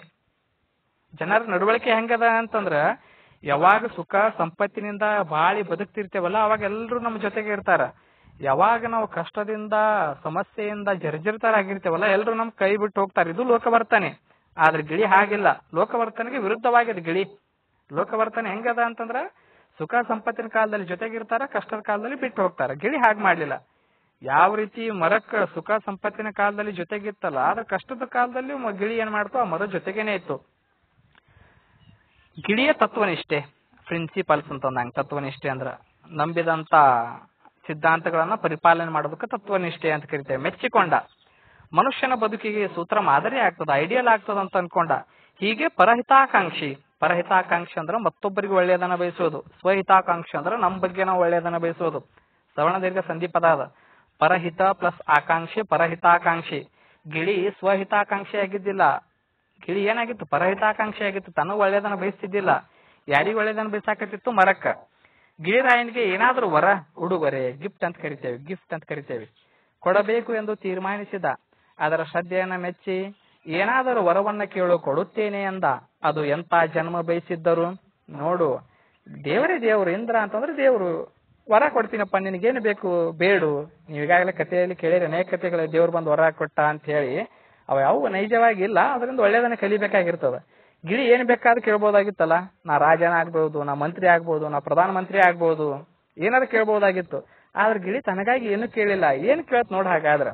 S1: ಹೆಂಗದ ಅಂತಂದ್ರ, ಯಾವಾಗ ಸುಖ ಸಂಪತ್ತಿನಿಂದ ಬಾಳಿ ಬದುಕ್ತಿರ್ತೇವಲ್ಲ ಅವಾಗ ಎಲ್ರು ನಮ್ಮ ಜೊತೆಗೆ ಇರ್ತಾರ. ಯಾವಾಗ ನಾವು ಕಷ್ಟದಿಂದ ಸಮಸ್ಯೆಯಿಂದ ಜರ್ಜರಿತರಾಗಿರ್ತೇವಲ್ಲ ಎಲ್ರು ನಮ್ ಕೈ ಬಿಟ್ಟು ಹೋಗ್ತಾರೆ. ಇದು ಲೋಕವರ್ತನೆ. ಆದ್ರೆ ಗಿಳಿ ಹಾಗಿಲ್ಲ, ಲೋಕವರ್ತನೆಗೆ ವಿರುದ್ಧವಾಗಿದೆ ಗಿಳಿ. ಲೋಕವರ್ತನೆ ಹೆಂಗದ ಅಂತಂದ್ರ ಸುಖ ಸಂಪತ್ತಿನ ಕಾಲದಲ್ಲಿ ಜೊತೆಗಿರ್ತಾರ, ಕಷ್ಟದ ಕಾಲದಲ್ಲಿ ಬಿಟ್ಟು ಹೋಗ್ತಾರ. ಗಿಳಿ ಹಾಗೆ ಮಾಡ್ಲಿಲ್ಲ. ಯಾವ ರೀತಿ ಮರಕ್ಕ ಸುಖ ಸಂಪತ್ತಿನ ಕಾಲದಲ್ಲಿ ಜೊತೆಗಿತ್ತಲ್ಲ, ಆದ್ರೆ ಕಷ್ಟದ ಕಾಲದಲ್ಲಿ ಗಿಳಿ ಏನ್ ಮಾಡ್ತು, ಆ ಮರದ ಜೊತೆಗೇನೆ ಇತ್ತು. ಗಿಳಿಯ ತತ್ವನಿಷ್ಠೆ, ಪ್ರಿನ್ಸಿಪಲ್ಸ್ ಅಂತಂದಂಗ. ತತ್ವನಿಷ್ಠೆ ಅಂದ್ರ ನಂಬಿದಂತ ಸಿದ್ಧಾಂತಗಳನ್ನ ಪರಿಪಾಲನೆ ಮಾಡೋದಕ್ಕೆ ತತ್ವನಿಷ್ಠೆ ಅಂತ ಕರಿತೇವೆ. ಮೆಚ್ಚಿಕೊಂಡ, ಮನುಷ್ಯನ ಬದುಕಿಗೆ ಸೂತ್ರ ಮಾದರಿ ಆಗ್ತದ, ಐಡಿಯಲ್ ಆಗ್ತದ ಅಂತ ಅನ್ಕೊಂಡ. ಹೀಗೆ ಪರಹಿತಾಕಾಂಕ್ಷಿ ಅಂದ್ರೆ ಮತ್ತೊಬ್ಬರಿಗೆ ಒಳ್ಳೆಯದನ್ನ ಬಯಸೋದು. ಸ್ವಹಿತಾಕಾಂಕ್ಷಿ ಅಂದ್ರೆ ನಮ್ಮ ಬಗ್ಗೆ ನಾವು ಒಳ್ಳೆಯದನ್ನ ಬಯಸೋದು. ಸವರ್ಣ ದೀರ್ಘ ಸಂಧಿ ಪದ ಅದ. ಪರಹಿತ ಪ್ಲಸ್ ಆಕಾಂಕ್ಷಿ, ಪರಹಿತಾಕಾಂಕ್ಷಿ. ಗಿಳಿ ಸ್ವಹಿತಾಕಾಂಕ್ಷಿ ಆಗಿದ್ದಿಲ್ಲ. ಗಿಳಿ ಏನಾಗಿತ್ತು, ಪರಹಿತಾಕಾಂಕ್ಷಿ ಆಗಿತ್ತು. ತನಗ ಒಳ್ಳೆಯದನ್ನ ಬಯಸ್ತಿದ್ದಿಲ್ಲ, ಯಾರಿಗ ಒಳ್ಳೆಯದನ್ನ ಬಯಸಾಕತ್ತಿತ್ತು, ಮರಕ್ಕ. ಗಿಳಿರಾಯನಿಗೆ ಏನಾದ್ರೂ ವರ, ಉಡುಗೊರೆ, ಗಿಫ್ಟ್ ಅಂತ ಕರಿತೇವೆ ಕೊಡಬೇಕು ಎಂದು ತೀರ್ಮಾನಿಸಿದ. ಅದರ ಶ್ರದ್ಧೆಯನ್ನ ಮೆಚ್ಚಿ ಏನಾದರೂ ವರವನ್ನ ಕೇಳು, ಕೊಡುತ್ತೇನೆ ಅಂದ. ಅದು ಎಂತ ಜನ್ಮ ಬಯಸಿದ್ದರು ನೋಡು. ದೇವರೇ ದೇವರು. ಇಂದ್ರ ಅಂತಂದ್ರೆ ದೇವರು. ವರ ಕೊಡ್ತೀನಪ್ಪ, ನಿನಗೇನು ಬೇಕು ಬೇಡು. ನೀವೀಗಾಗಲೇ ಕಥೆಯಲ್ಲಿ ಕೇಳಿರಿ, ಅನೇಕ ಕಥೆಗಳು ದೇವ್ರು ಬಂದು ವರ ಕೊಟ್ಟ ಅಂತ ಹೇಳಿ. ಅವ ಯಾವ ನೈಜವಾಗಿ ಇಲ್ಲ, ಅದರಿಂದ ಒಳ್ಳೇದನ್ನ ಕಲಿಬೇಕಾಗಿರ್ತದ. ಗಿಳಿ ಏನ್ ಬೇಕಾದ್ರೂ ಕೇಳ್ಬೋದಾಗಿತ್ತಲ್ಲ, ನಾ ರಾಜನ ಆಗ್ಬಹುದು, ನಾ ಮಂತ್ರಿ ಆಗ್ಬಹುದು, ನಾ ಪ್ರಧಾನ ಮಂತ್ರಿ ಆಗ್ಬಹುದು, ಏನಾದ್ರು ಕೇಳ್ಬಹುದಾಗಿತ್ತು. ಆದ್ರೆ ಗಿಳಿ ತನಗಾಗಿ ಏನು ಕೇಳಿಲ್ಲ. ಏನ್ ಕೇಳತ್ ನೋಡ. ಹಾಗಾದ್ರ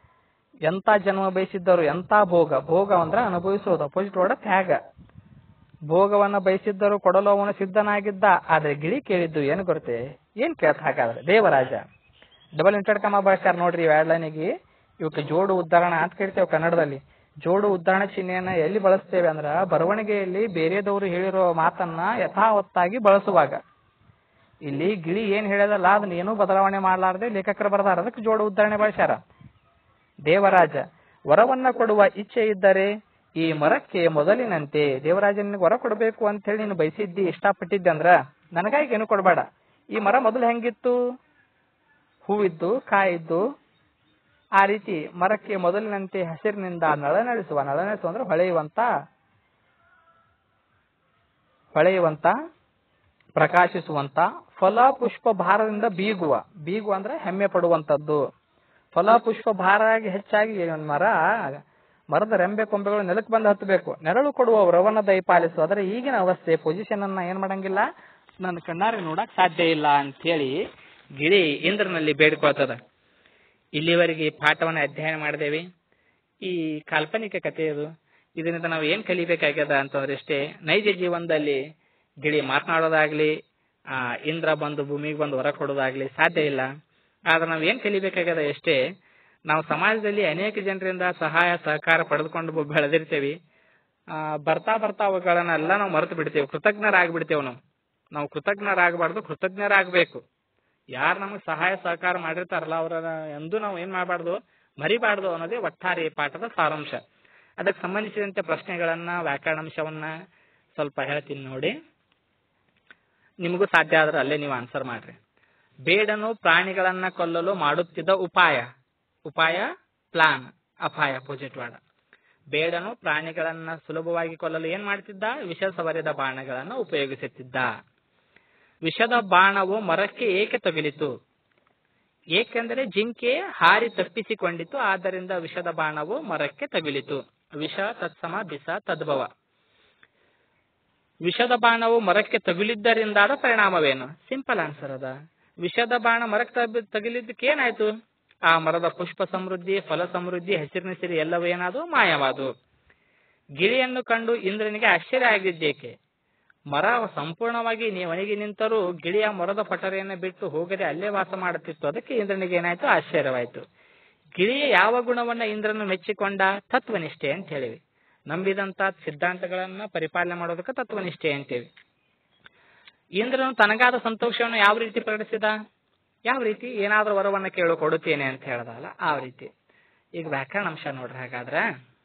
S1: ಎಂತ ಜನ್ಮ ಬಯಸಿದ್ದರು, ಎಂತ ಭೋಗ. ಭೋಗ ಅಂದ್ರ ಅನುಭವಿಸೋದು, ಅಪೋಸಿಟ್ ವರ್ಡ್ ತ್ಯಾಗ. ಭೋಗವನ್ನ ಬಯಸಿದ್ದರೂ ಕೊಡಲು ಅವನು ಸಿದ್ಧನಾಗಿದ್ದ. ಆದ್ರೆ ಗಿಳಿ ಕೇಳಿದ್ದು ಏನು ಗೊತ್ತೇ? ಏನ್ ಕೇಳ್ತ ಹಾಗಾದ್ರೆ ದೇವರಾಜ ಡಬಲ್ ಇಂಟೆಡ್ ಕಮ ಬಳಸ್ಯಾರ ನೋಡ್ರಿ ಇವ್ ಲೈನಿಗೆ. ಇವಕ್ಕೆ ಜೋಡು ಉದ್ದಾಹರಣ ಅಂತ ಕೇಳ್ತೇವೆ ಕನ್ನಡದಲ್ಲಿ. ಜೋಡು ಉದ್ದಾಹರಣ ಚಿಹ್ನೆಯನ್ನ ಎಲ್ಲಿ ಬಳಸ್ತೇವೆ ಅಂದ್ರ ಬರವಣಿಗೆಯಲ್ಲಿ ಬೇರೆದವರು ಹೇಳಿರೋ ಮಾತನ್ನ ಯಥಾವತ್ತಾಗಿ ಬಳಸುವಾಗ. ಇಲ್ಲಿ ಗಿಳಿ ಏನ್ ಹೇಳ್ಯದಲ್ಲ ಅದನ್ನ ಏನೂ ಬದಲಾವಣೆ ಮಾಡಲಾರದೆ ಲೇಖಕರು ಬರದಾರ, ಅದಕ್ಕೆ ಜೋಡು ಉದಾಹರಣೆ ಬಳಸ್ಯಾರ. ದೇವರಾಜ ವರವನ್ನ ಕೊಡುವ ಇಚ್ಛೆ ಇದ್ದರೆ ಈ ಮರಕ್ಕೆ ಮೊದಲಿನಂತೆ, ದೇವರಾಜ ನಿನಗೆ ವರ ಕೊಡಬೇಕು ಅಂತ ಹೇಳಿ ನೀನು ಬಯಸಿದ್ದಿ, ಇಷ್ಟಪಟ್ಟಿದ್ದೆ ಅಂದ್ರ ನನಗಾಗಿ ಏನು ಕೊಡಬೇಡ. ಈ ಮರ ಮೊದಲು ಹೆಂಗಿತ್ತು? ಹೂವಿದ್ದು ಕಾಯಿದ್ದು. ಆ ರೀತಿ ಮರಕ್ಕೆ ಮೊದಲಿನಂತೆ ಹಸಿರಿನಿಂದ ನಳನಳಿಸುವ ಅಂದ್ರೆ ಹೊಳೆಯುವಂತ ಪ್ರಕಾಶಿಸುವಂತ, ಫಲ ಪುಷ್ಪ ಭಾರದಿಂದ ಬೀಗುವ ಅಂದ್ರೆ ಹೆಮ್ಮೆ ಪಡುವಂತದ್ದು. ಫಲ ಪುಷ್ಪ ಭಾರ ಆಗಿ ಹೆಚ್ಚಾಗಿ ಮರದ ರೆಂಬೆ ಕೊಂಬೆಗಳು ನೆಲಕ್ಕೆ ಬಂದು ಹತ್ತಬೇಕು. ನೆರಳು ಕೊಡುವ ವರವನ್ನ ದಯಪಾಲಿಸು. ಅದರ ಈಗಿನ ಅವಸ್ಥೆ ಪೊಸಿಷನ್ ಅನ್ನ ಏನ್ ಮಾಡಂಗಿಲ್ಲ, ನನ್ನ ಕಣ್ಣಾರೆ ನೋಡಕ್ ಸಾಧ್ಯ ಇಲ್ಲ ಅಂತ ಹೇಳಿ ಗಿಳಿ ಇಂದ್ರನಲ್ಲಿ ಬೇಡಿಕೊಳ್ತದ. ಇಲ್ಲಿವರೆಗೆ ಪಾಠವನ್ನ ಅಧ್ಯಯನ ಮಾಡಿದೇವಿ. ಈ ಕಾಲ್ಪನಿಕ ಕಥೆ ಇದು. ಇದರಿಂದ ನಾವು ಏನ್ ಕಲಿಬೇಕಾಗ್ಯದ ಅಂತಂದ್ರೆ ಇಷ್ಟೇ, ನೈಜ ಜೀವನದಲ್ಲಿ ಗಿಳಿ ಮಾತನಾಡೋದಾಗ್ಲಿ, ಇಂದ್ರ ಬಂದು ಭೂಮಿಗೆ ಬಂದು ವರ ಕೊಡೋದಾಗ್ಲಿ ಸಾಧ್ಯ ಇಲ್ಲ. ಆದ್ರೆ ನಾವ್ ಏನ್ ಕಲಿಬೇಕಾಗ್ಯದ ಎಷ್ಟೇ, ನಾವು ಸಮಾಜದಲ್ಲಿ ಅನೇಕ ಜನರಿಂದ ಸಹಾಯ ಸಹಕಾರ ಪಡೆದುಕೊಂಡು ಬೆಳೆದಿರ್ತೇವಿ. ಬರ್ತಾ ಅವುಗಳನ್ನೆಲ್ಲ ನಾವು ಮರೆತು ಬಿಡ್ತೇವೆ, ಕೃತಜ್ಞರಾಗ್ಬಿಡ್ತೇವೆ. ನಾವು ಕೃತಜ್ಞರಾಗಬಾರ್ದು, ಕೃತಜ್ಞರಾಗಬೇಕು. ಯಾರು ನಮಗೆ ಸಹಾಯ ಸಹಕಾರ ಮಾಡಿರ್ತಾರಲ್ಲ ಅವರ ಎಂದೂ ನಾವು ಏನ್ ಮಾಡಬಾರ್ದು, ಮರಿಬಾರ್ದು ಅನ್ನೋದೇ ಒಟ್ಟಾರೆ ಪಾಠದ ಸಾರಾಂಶ. ಅದಕ್ಕೆ ಸಂಬಂಧಿಸಿದಂತೆ ಪ್ರಶ್ನೆಗಳನ್ನ, ವ್ಯಾಕರಣಾಂಶವನ್ನ ಸ್ವಲ್ಪ ಹೇಳ್ತೀನಿ ನೋಡಿ, ನಿಮಗೂ ಸಾಧ್ಯ ಆದ್ರೆ ಅಲ್ಲೇ ನೀವು ಆನ್ಸರ್ ಮಾಡ್ರಿ. ಬೇಡನು ಪ್ರಾಣಿಗಳನ್ನ ಕೊಲ್ಲಲು ಮಾಡುತ್ತಿದ್ದ ಉಪಾಯ ಪ್ಲಾನ್, ಅಪಾಯ ಅಪೋಸಿಟ್ ವರ್ಡ್. ಬೇಡನು ಪ್ರಾಣಿಗಳನ್ನ ಸುಲಭವಾಗಿ ಕೊಲ್ಲಲು ಏನ್ ಮಾಡ್ತಿದ್ದ? ವಿಷ ಸವರಿದ ಬಾಣಗಳನ್ನು ಉಪಯೋಗಿಸುತ್ತಿದ್ದ. ವಿಷದ ಬಾಣವು ಮರಕ್ಕೆ ಏಕೆ ತಗುಲಿತು? ಏಕೆಂದರೆ ಜಿಂಕೆ ಹಾರಿ ತಪ್ಪಿಸಿಕೊಂಡಿತು, ಆದ್ದರಿಂದ ವಿಷದ ಬಾಣವು ಮರಕ್ಕೆ ತಗುಲಿತು. ವಿಷ ತತ್ಸಮ ಬಿಸ ತದ್ಭವ. ವಿಷದ ಬಾಣವು ಮರಕ್ಕೆ ತಗುಲಿದ್ದರಿಂದಾದ ಪರಿಣಾಮವೇನು? ಸಿಂಪಲ್ ಆನ್ಸರ್ ಅದ. ವಿಷದ ಬಾಣ ಮರಕ್ಕೆ ತಗುಲಿದ್ದಕ್ಕೆ ಏನಾಯ್ತು? ಆ ಮರದ ಪುಷ್ಪ ಸಮೃದ್ಧಿ, ಫಲ ಸಮೃದ್ಧಿ, ಹಸಿರಿನ ಸಿರಿ ಎಲ್ಲವೂ ಏನಾದವು? ಮಾಯವಾದವು. ಗಿಳಿಯನ್ನು ಕಂಡು ಇಂದ್ರನಿಗೆ ಆಶ್ಚರ್ಯ ಆಗಿದ್ದೇಕೆ? ಮರ ಸಂಪೂರ್ಣವಾಗಿ ಒಣಗಿ ನಿಂತರೂ ಗಿಳಿಯ ಮರದ ಪಟರೆಯನ್ನು ಬಿಟ್ಟು ಹೋಗದೆ ಅಲ್ಲೇ ವಾಸ ಮಾಡುತ್ತಿತ್ತು. ಅದಕ್ಕೆ ಇಂದ್ರನಿಗೆ ಏನಾಯ್ತು? ಆಶ್ಚರ್ಯವಾಯಿತು. ಗಿಳಿಯ ಯಾವ ಗುಣವನ್ನ ಇಂದ್ರನು ಮೆಚ್ಚಿಕೊಂಡ? ತತ್ವನಿಷ್ಠೆ ಅಂತ ಹೇಳಿವಿ. ನಂಬಿದಂತ ಸಿದ್ಧಾಂತಗಳನ್ನ ಪರಿಪಾಲನೆ ಮಾಡೋದಕ್ಕೆ ತತ್ವನಿಷ್ಠೆ ಅಂತೇವಿ. ಇಂದ್ರನು ತನಗಾದ ಸಂತೋಷವನ್ನು ಯಾವ ರೀತಿ ಪ್ರಕಟಿಸಿದ? ಯಾವ ರೀತಿ? ಏನಾದ್ರೂ ವರವನ್ನ ಕೇಳು ಕೊಡುತ್ತೇನೆ ಅಂತ ಹೇಳ್ದಲ್ಲ ಆ ರೀತಿ. ಈಗ ವ್ಯಾಕರಣಾಂಶ ನೋಡ್ರಿ. ಹಾಗಾದ್ರೆ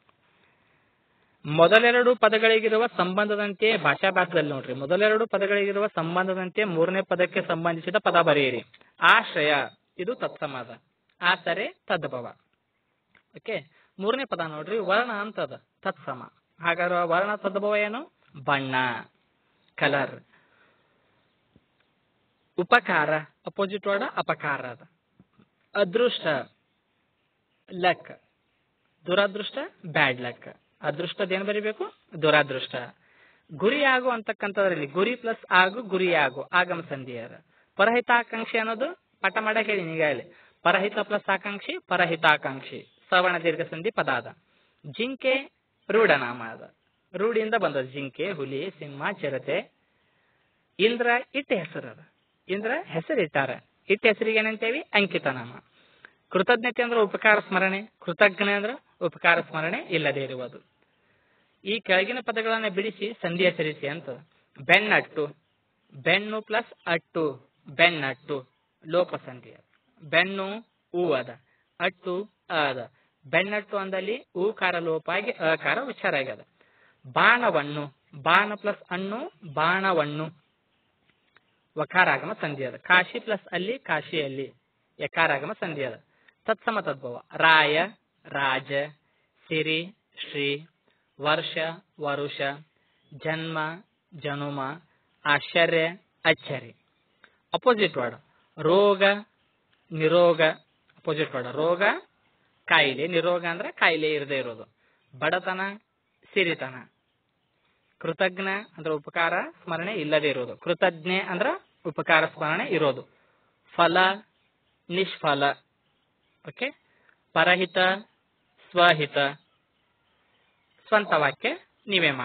S1: ಮೊದಲೆರಡು ಪದಗಳಿಗಿರುವ ಸಂಬಂಧದಂತೆ ಭಾಷಾಭಾಸದಲ್ಲಿ ನೋಡ್ರಿ, ಮೊದಲೆರಡು ಪದಗಳಿಗಿರುವ ಸಂಬಂಧದಂತೆ ಮೂರನೇ ಪದಕ್ಕೆ ಸಂಬಂಧಿಸಿದ ಪದ ಬರೆಯಿರಿ. ಆಶ್ರಯ ಇದು ತತ್ಸಮಾದ, ಆಸರೆ ತದ್ಭವ. ಓಕೆ, ಮೂರನೇ ಪದ ನೋಡ್ರಿ, ವರ್ಣ ಅಂತದ ತತ್ಸಮ. ಹಾಗಾದ್ರೆ ವರ್ಣ ತದ್ಭವ ಏನು? ಬಣ್ಣ, ಕಲರ್. ಉಪಕಾರ ಅಪೋಸಿಟ್ ವರ್ಡ್ ಅಪಕಾರ ಅದ. ಅದೃಷ್ಟ ಲಕ್, ದುರದೃಷ್ಟ ಬ್ಯಾಡ್ ಲಕ್. ಅದೃಷ್ಟದೇನು ಬರಿಬೇಕು? ದುರಾದೃಷ್ಟ. ಗುರಿಯಾಗು ಅಂತಕ್ಕಂಥದ್ರಲ್ಲಿ ಗುರಿ ಪ್ಲಸ್ ಆಗು, ಗುರಿಯಾಗು ಆಗಮ ಸಂಧಿ ಅದ. ಪರಹಿತಾಕಾಂಕ್ಷಿ ಅನ್ನೋದು ಪಾಠ ಮಾಡಕ್ ಹೇಳಿ ಈಗಾಗಲೇ. ಪರಹಿತ ಪ್ಲಸ್ ಆಕಾಂಕ್ಷಿ ಪರಹಿತಾಕಾಂಕ್ಷಿ, ಸವರ್ಣ ದೀರ್ಘ ಸಂಧಿ ಪದ ಅದ. ಜಿಂಕೆ ರೂಢನಾಮ ಅದ, ರೂಢಿಯಿಂದ ಬಂದದ. ಜಿಂಕೆ, ಹುಲಿ, ಸಿಂಹ, ಚಿರತೆ. ಇಂದ್ರ ಇಟ್ಟ ಹೆಸರು ಅದ, ಇಂದ್ರ ಹೆಸರಿಟ್ಟಾರ. ಇಟ್ಟ ಹೆಸರಿಗೆ ಏನಂತೇವಿ? ಅಂಕಿತ ನಾಮ. ಕೃತಜ್ಞತೆ ಅಂದ್ರೆ ಉಪಕಾರ ಸ್ಮರಣೆ, ಕೃತಜ್ಞ ಅಂದ್ರೆ ಉಪಕಾರ ಸ್ಮರಣೆ ಇಲ್ಲದೆ ಇರುವುದು. ಈ ಕೆಳಗಿನ ಪದಗಳನ್ನ ಬಿಡಿಸಿ ಸಂಧಿ ಹೆಸರಿಸಿ ಅಂತ. ಬೆನ್ನಟ್ಟು, ಬೆನ್ನು ಪ್ಲಸ್ ಅಟ್ಟು, ಬೆನ್ನಟ್ಟು ಲೋಪ ಸಂಧಿ. ಬೆನ್ನು ಊ ಅದ, ಅಟ್ಟು ಅದ. ಬೆನ್ನಟ್ಟು ಅಂದಲ್ಲಿ ಊಕಾರ ಲೋಪ ಆಗಿ ಅಕಾರ ಉಚ್ಚಾರ ಆಗ್ಯದ. ಬಾಣವನ್ನು, ಬಾಣ ಪ್ಲಸ್ ಅಣ್ಣು, ಬಾಣವನ್ನು ವಕಾರಾಗಮ ಸಂಧಿ ಅದ. ಕಾಶಿ ಪ್ಲಸ್ ಅಲ್ಲಿ, ಕಾಶಿಯಲ್ಲಿ ಯಕಾರಾಗಮ ಸಂಧಿ ಅದ. ತತ್ಸಮ ತದ್ಭವ. ರಾಯ ರಾಜ, ಸಿರಿ ಶ್ರೀ, ವರ್ಷ ವರುಷ, ಜನ್ಮ ಜನುಮ, ಆಶ್ಚರ್ಯ ಅಚ್ಚರಿ. ಅಪೋಸಿಟ್ ವರ್ಡ್ ರೋಗ ನಿರೋಗ. ಅಪೋಸಿಟ್ ವರ್ಡ್ ರೋಗ ಕಾಯಿಲೆ, ನಿರೋಗ ಅಂದ್ರೆ ಕಾಯಿಲೆ ಇರದೇ ಇರೋದು. ಬಡತನ ಸಿರಿತನ. ಕೃತಜ್ಞ ಅಂದ್ರೆ ಉಪಕಾರ ಸ್ಮರಣೆ ಇಲ್ಲದೆ ಇರೋದು, ಕೃತಜ್ಞೆ ಅಂದ್ರ ಉಪಕಾರ ಸ್ಮರಣೆ ಇರೋದು. ಫಲ ನಿಷ್ಫಲ. ಓಕೆ, ಪರಹಿತ ಸ್ವಹಿತ. ಸ್ವಂತ ವಾಕ್ಯ ನೀವೇ ಮಾಡ್ರಿ.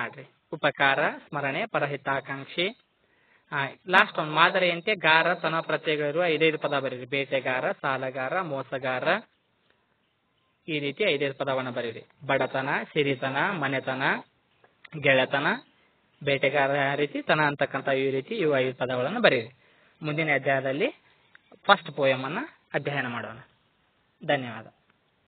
S1: ಉಪಕಾರ, ಸ್ಮರಣೆ, ಪರಹಿತಾಕಾಂಕ್ಷಿ. ಲಾಸ್ಟ್ ಒಂದು ಮಾದರಿಯಂತೆ ಗಾರ, ತನ ಪ್ರತ್ಯಯಗಳು 5 ಪದ ಬರೀರಿ. ಬೇಟೆಗಾರ, ಸಾಲಗಾರ, ಮೋಸಗಾರ, ಈ ರೀತಿ 5 ಪದವನ್ನು ಬರೀರಿ. ಬಡತನ, ಸಿರಿತನ, ಮನೆತನ, ಗೆಳೆತನ, ಬೇಟೆಗಾರ ರೀತಿ, ತನ ಅಂತಕ್ಕಂಥ ಈ ರೀತಿ ಇವು 5 ಪದಗಳನ್ನು ಬರೀರಿ. ಮುಂದಿನ ಅಧ್ಯಾಯದಲ್ಲಿ ಫಸ್ಟ್ ಪೋಯಮ್ ಅನ್ನ ಅಧ್ಯಯನ ಮಾಡೋಣ. ಧನ್ಯವಾದ.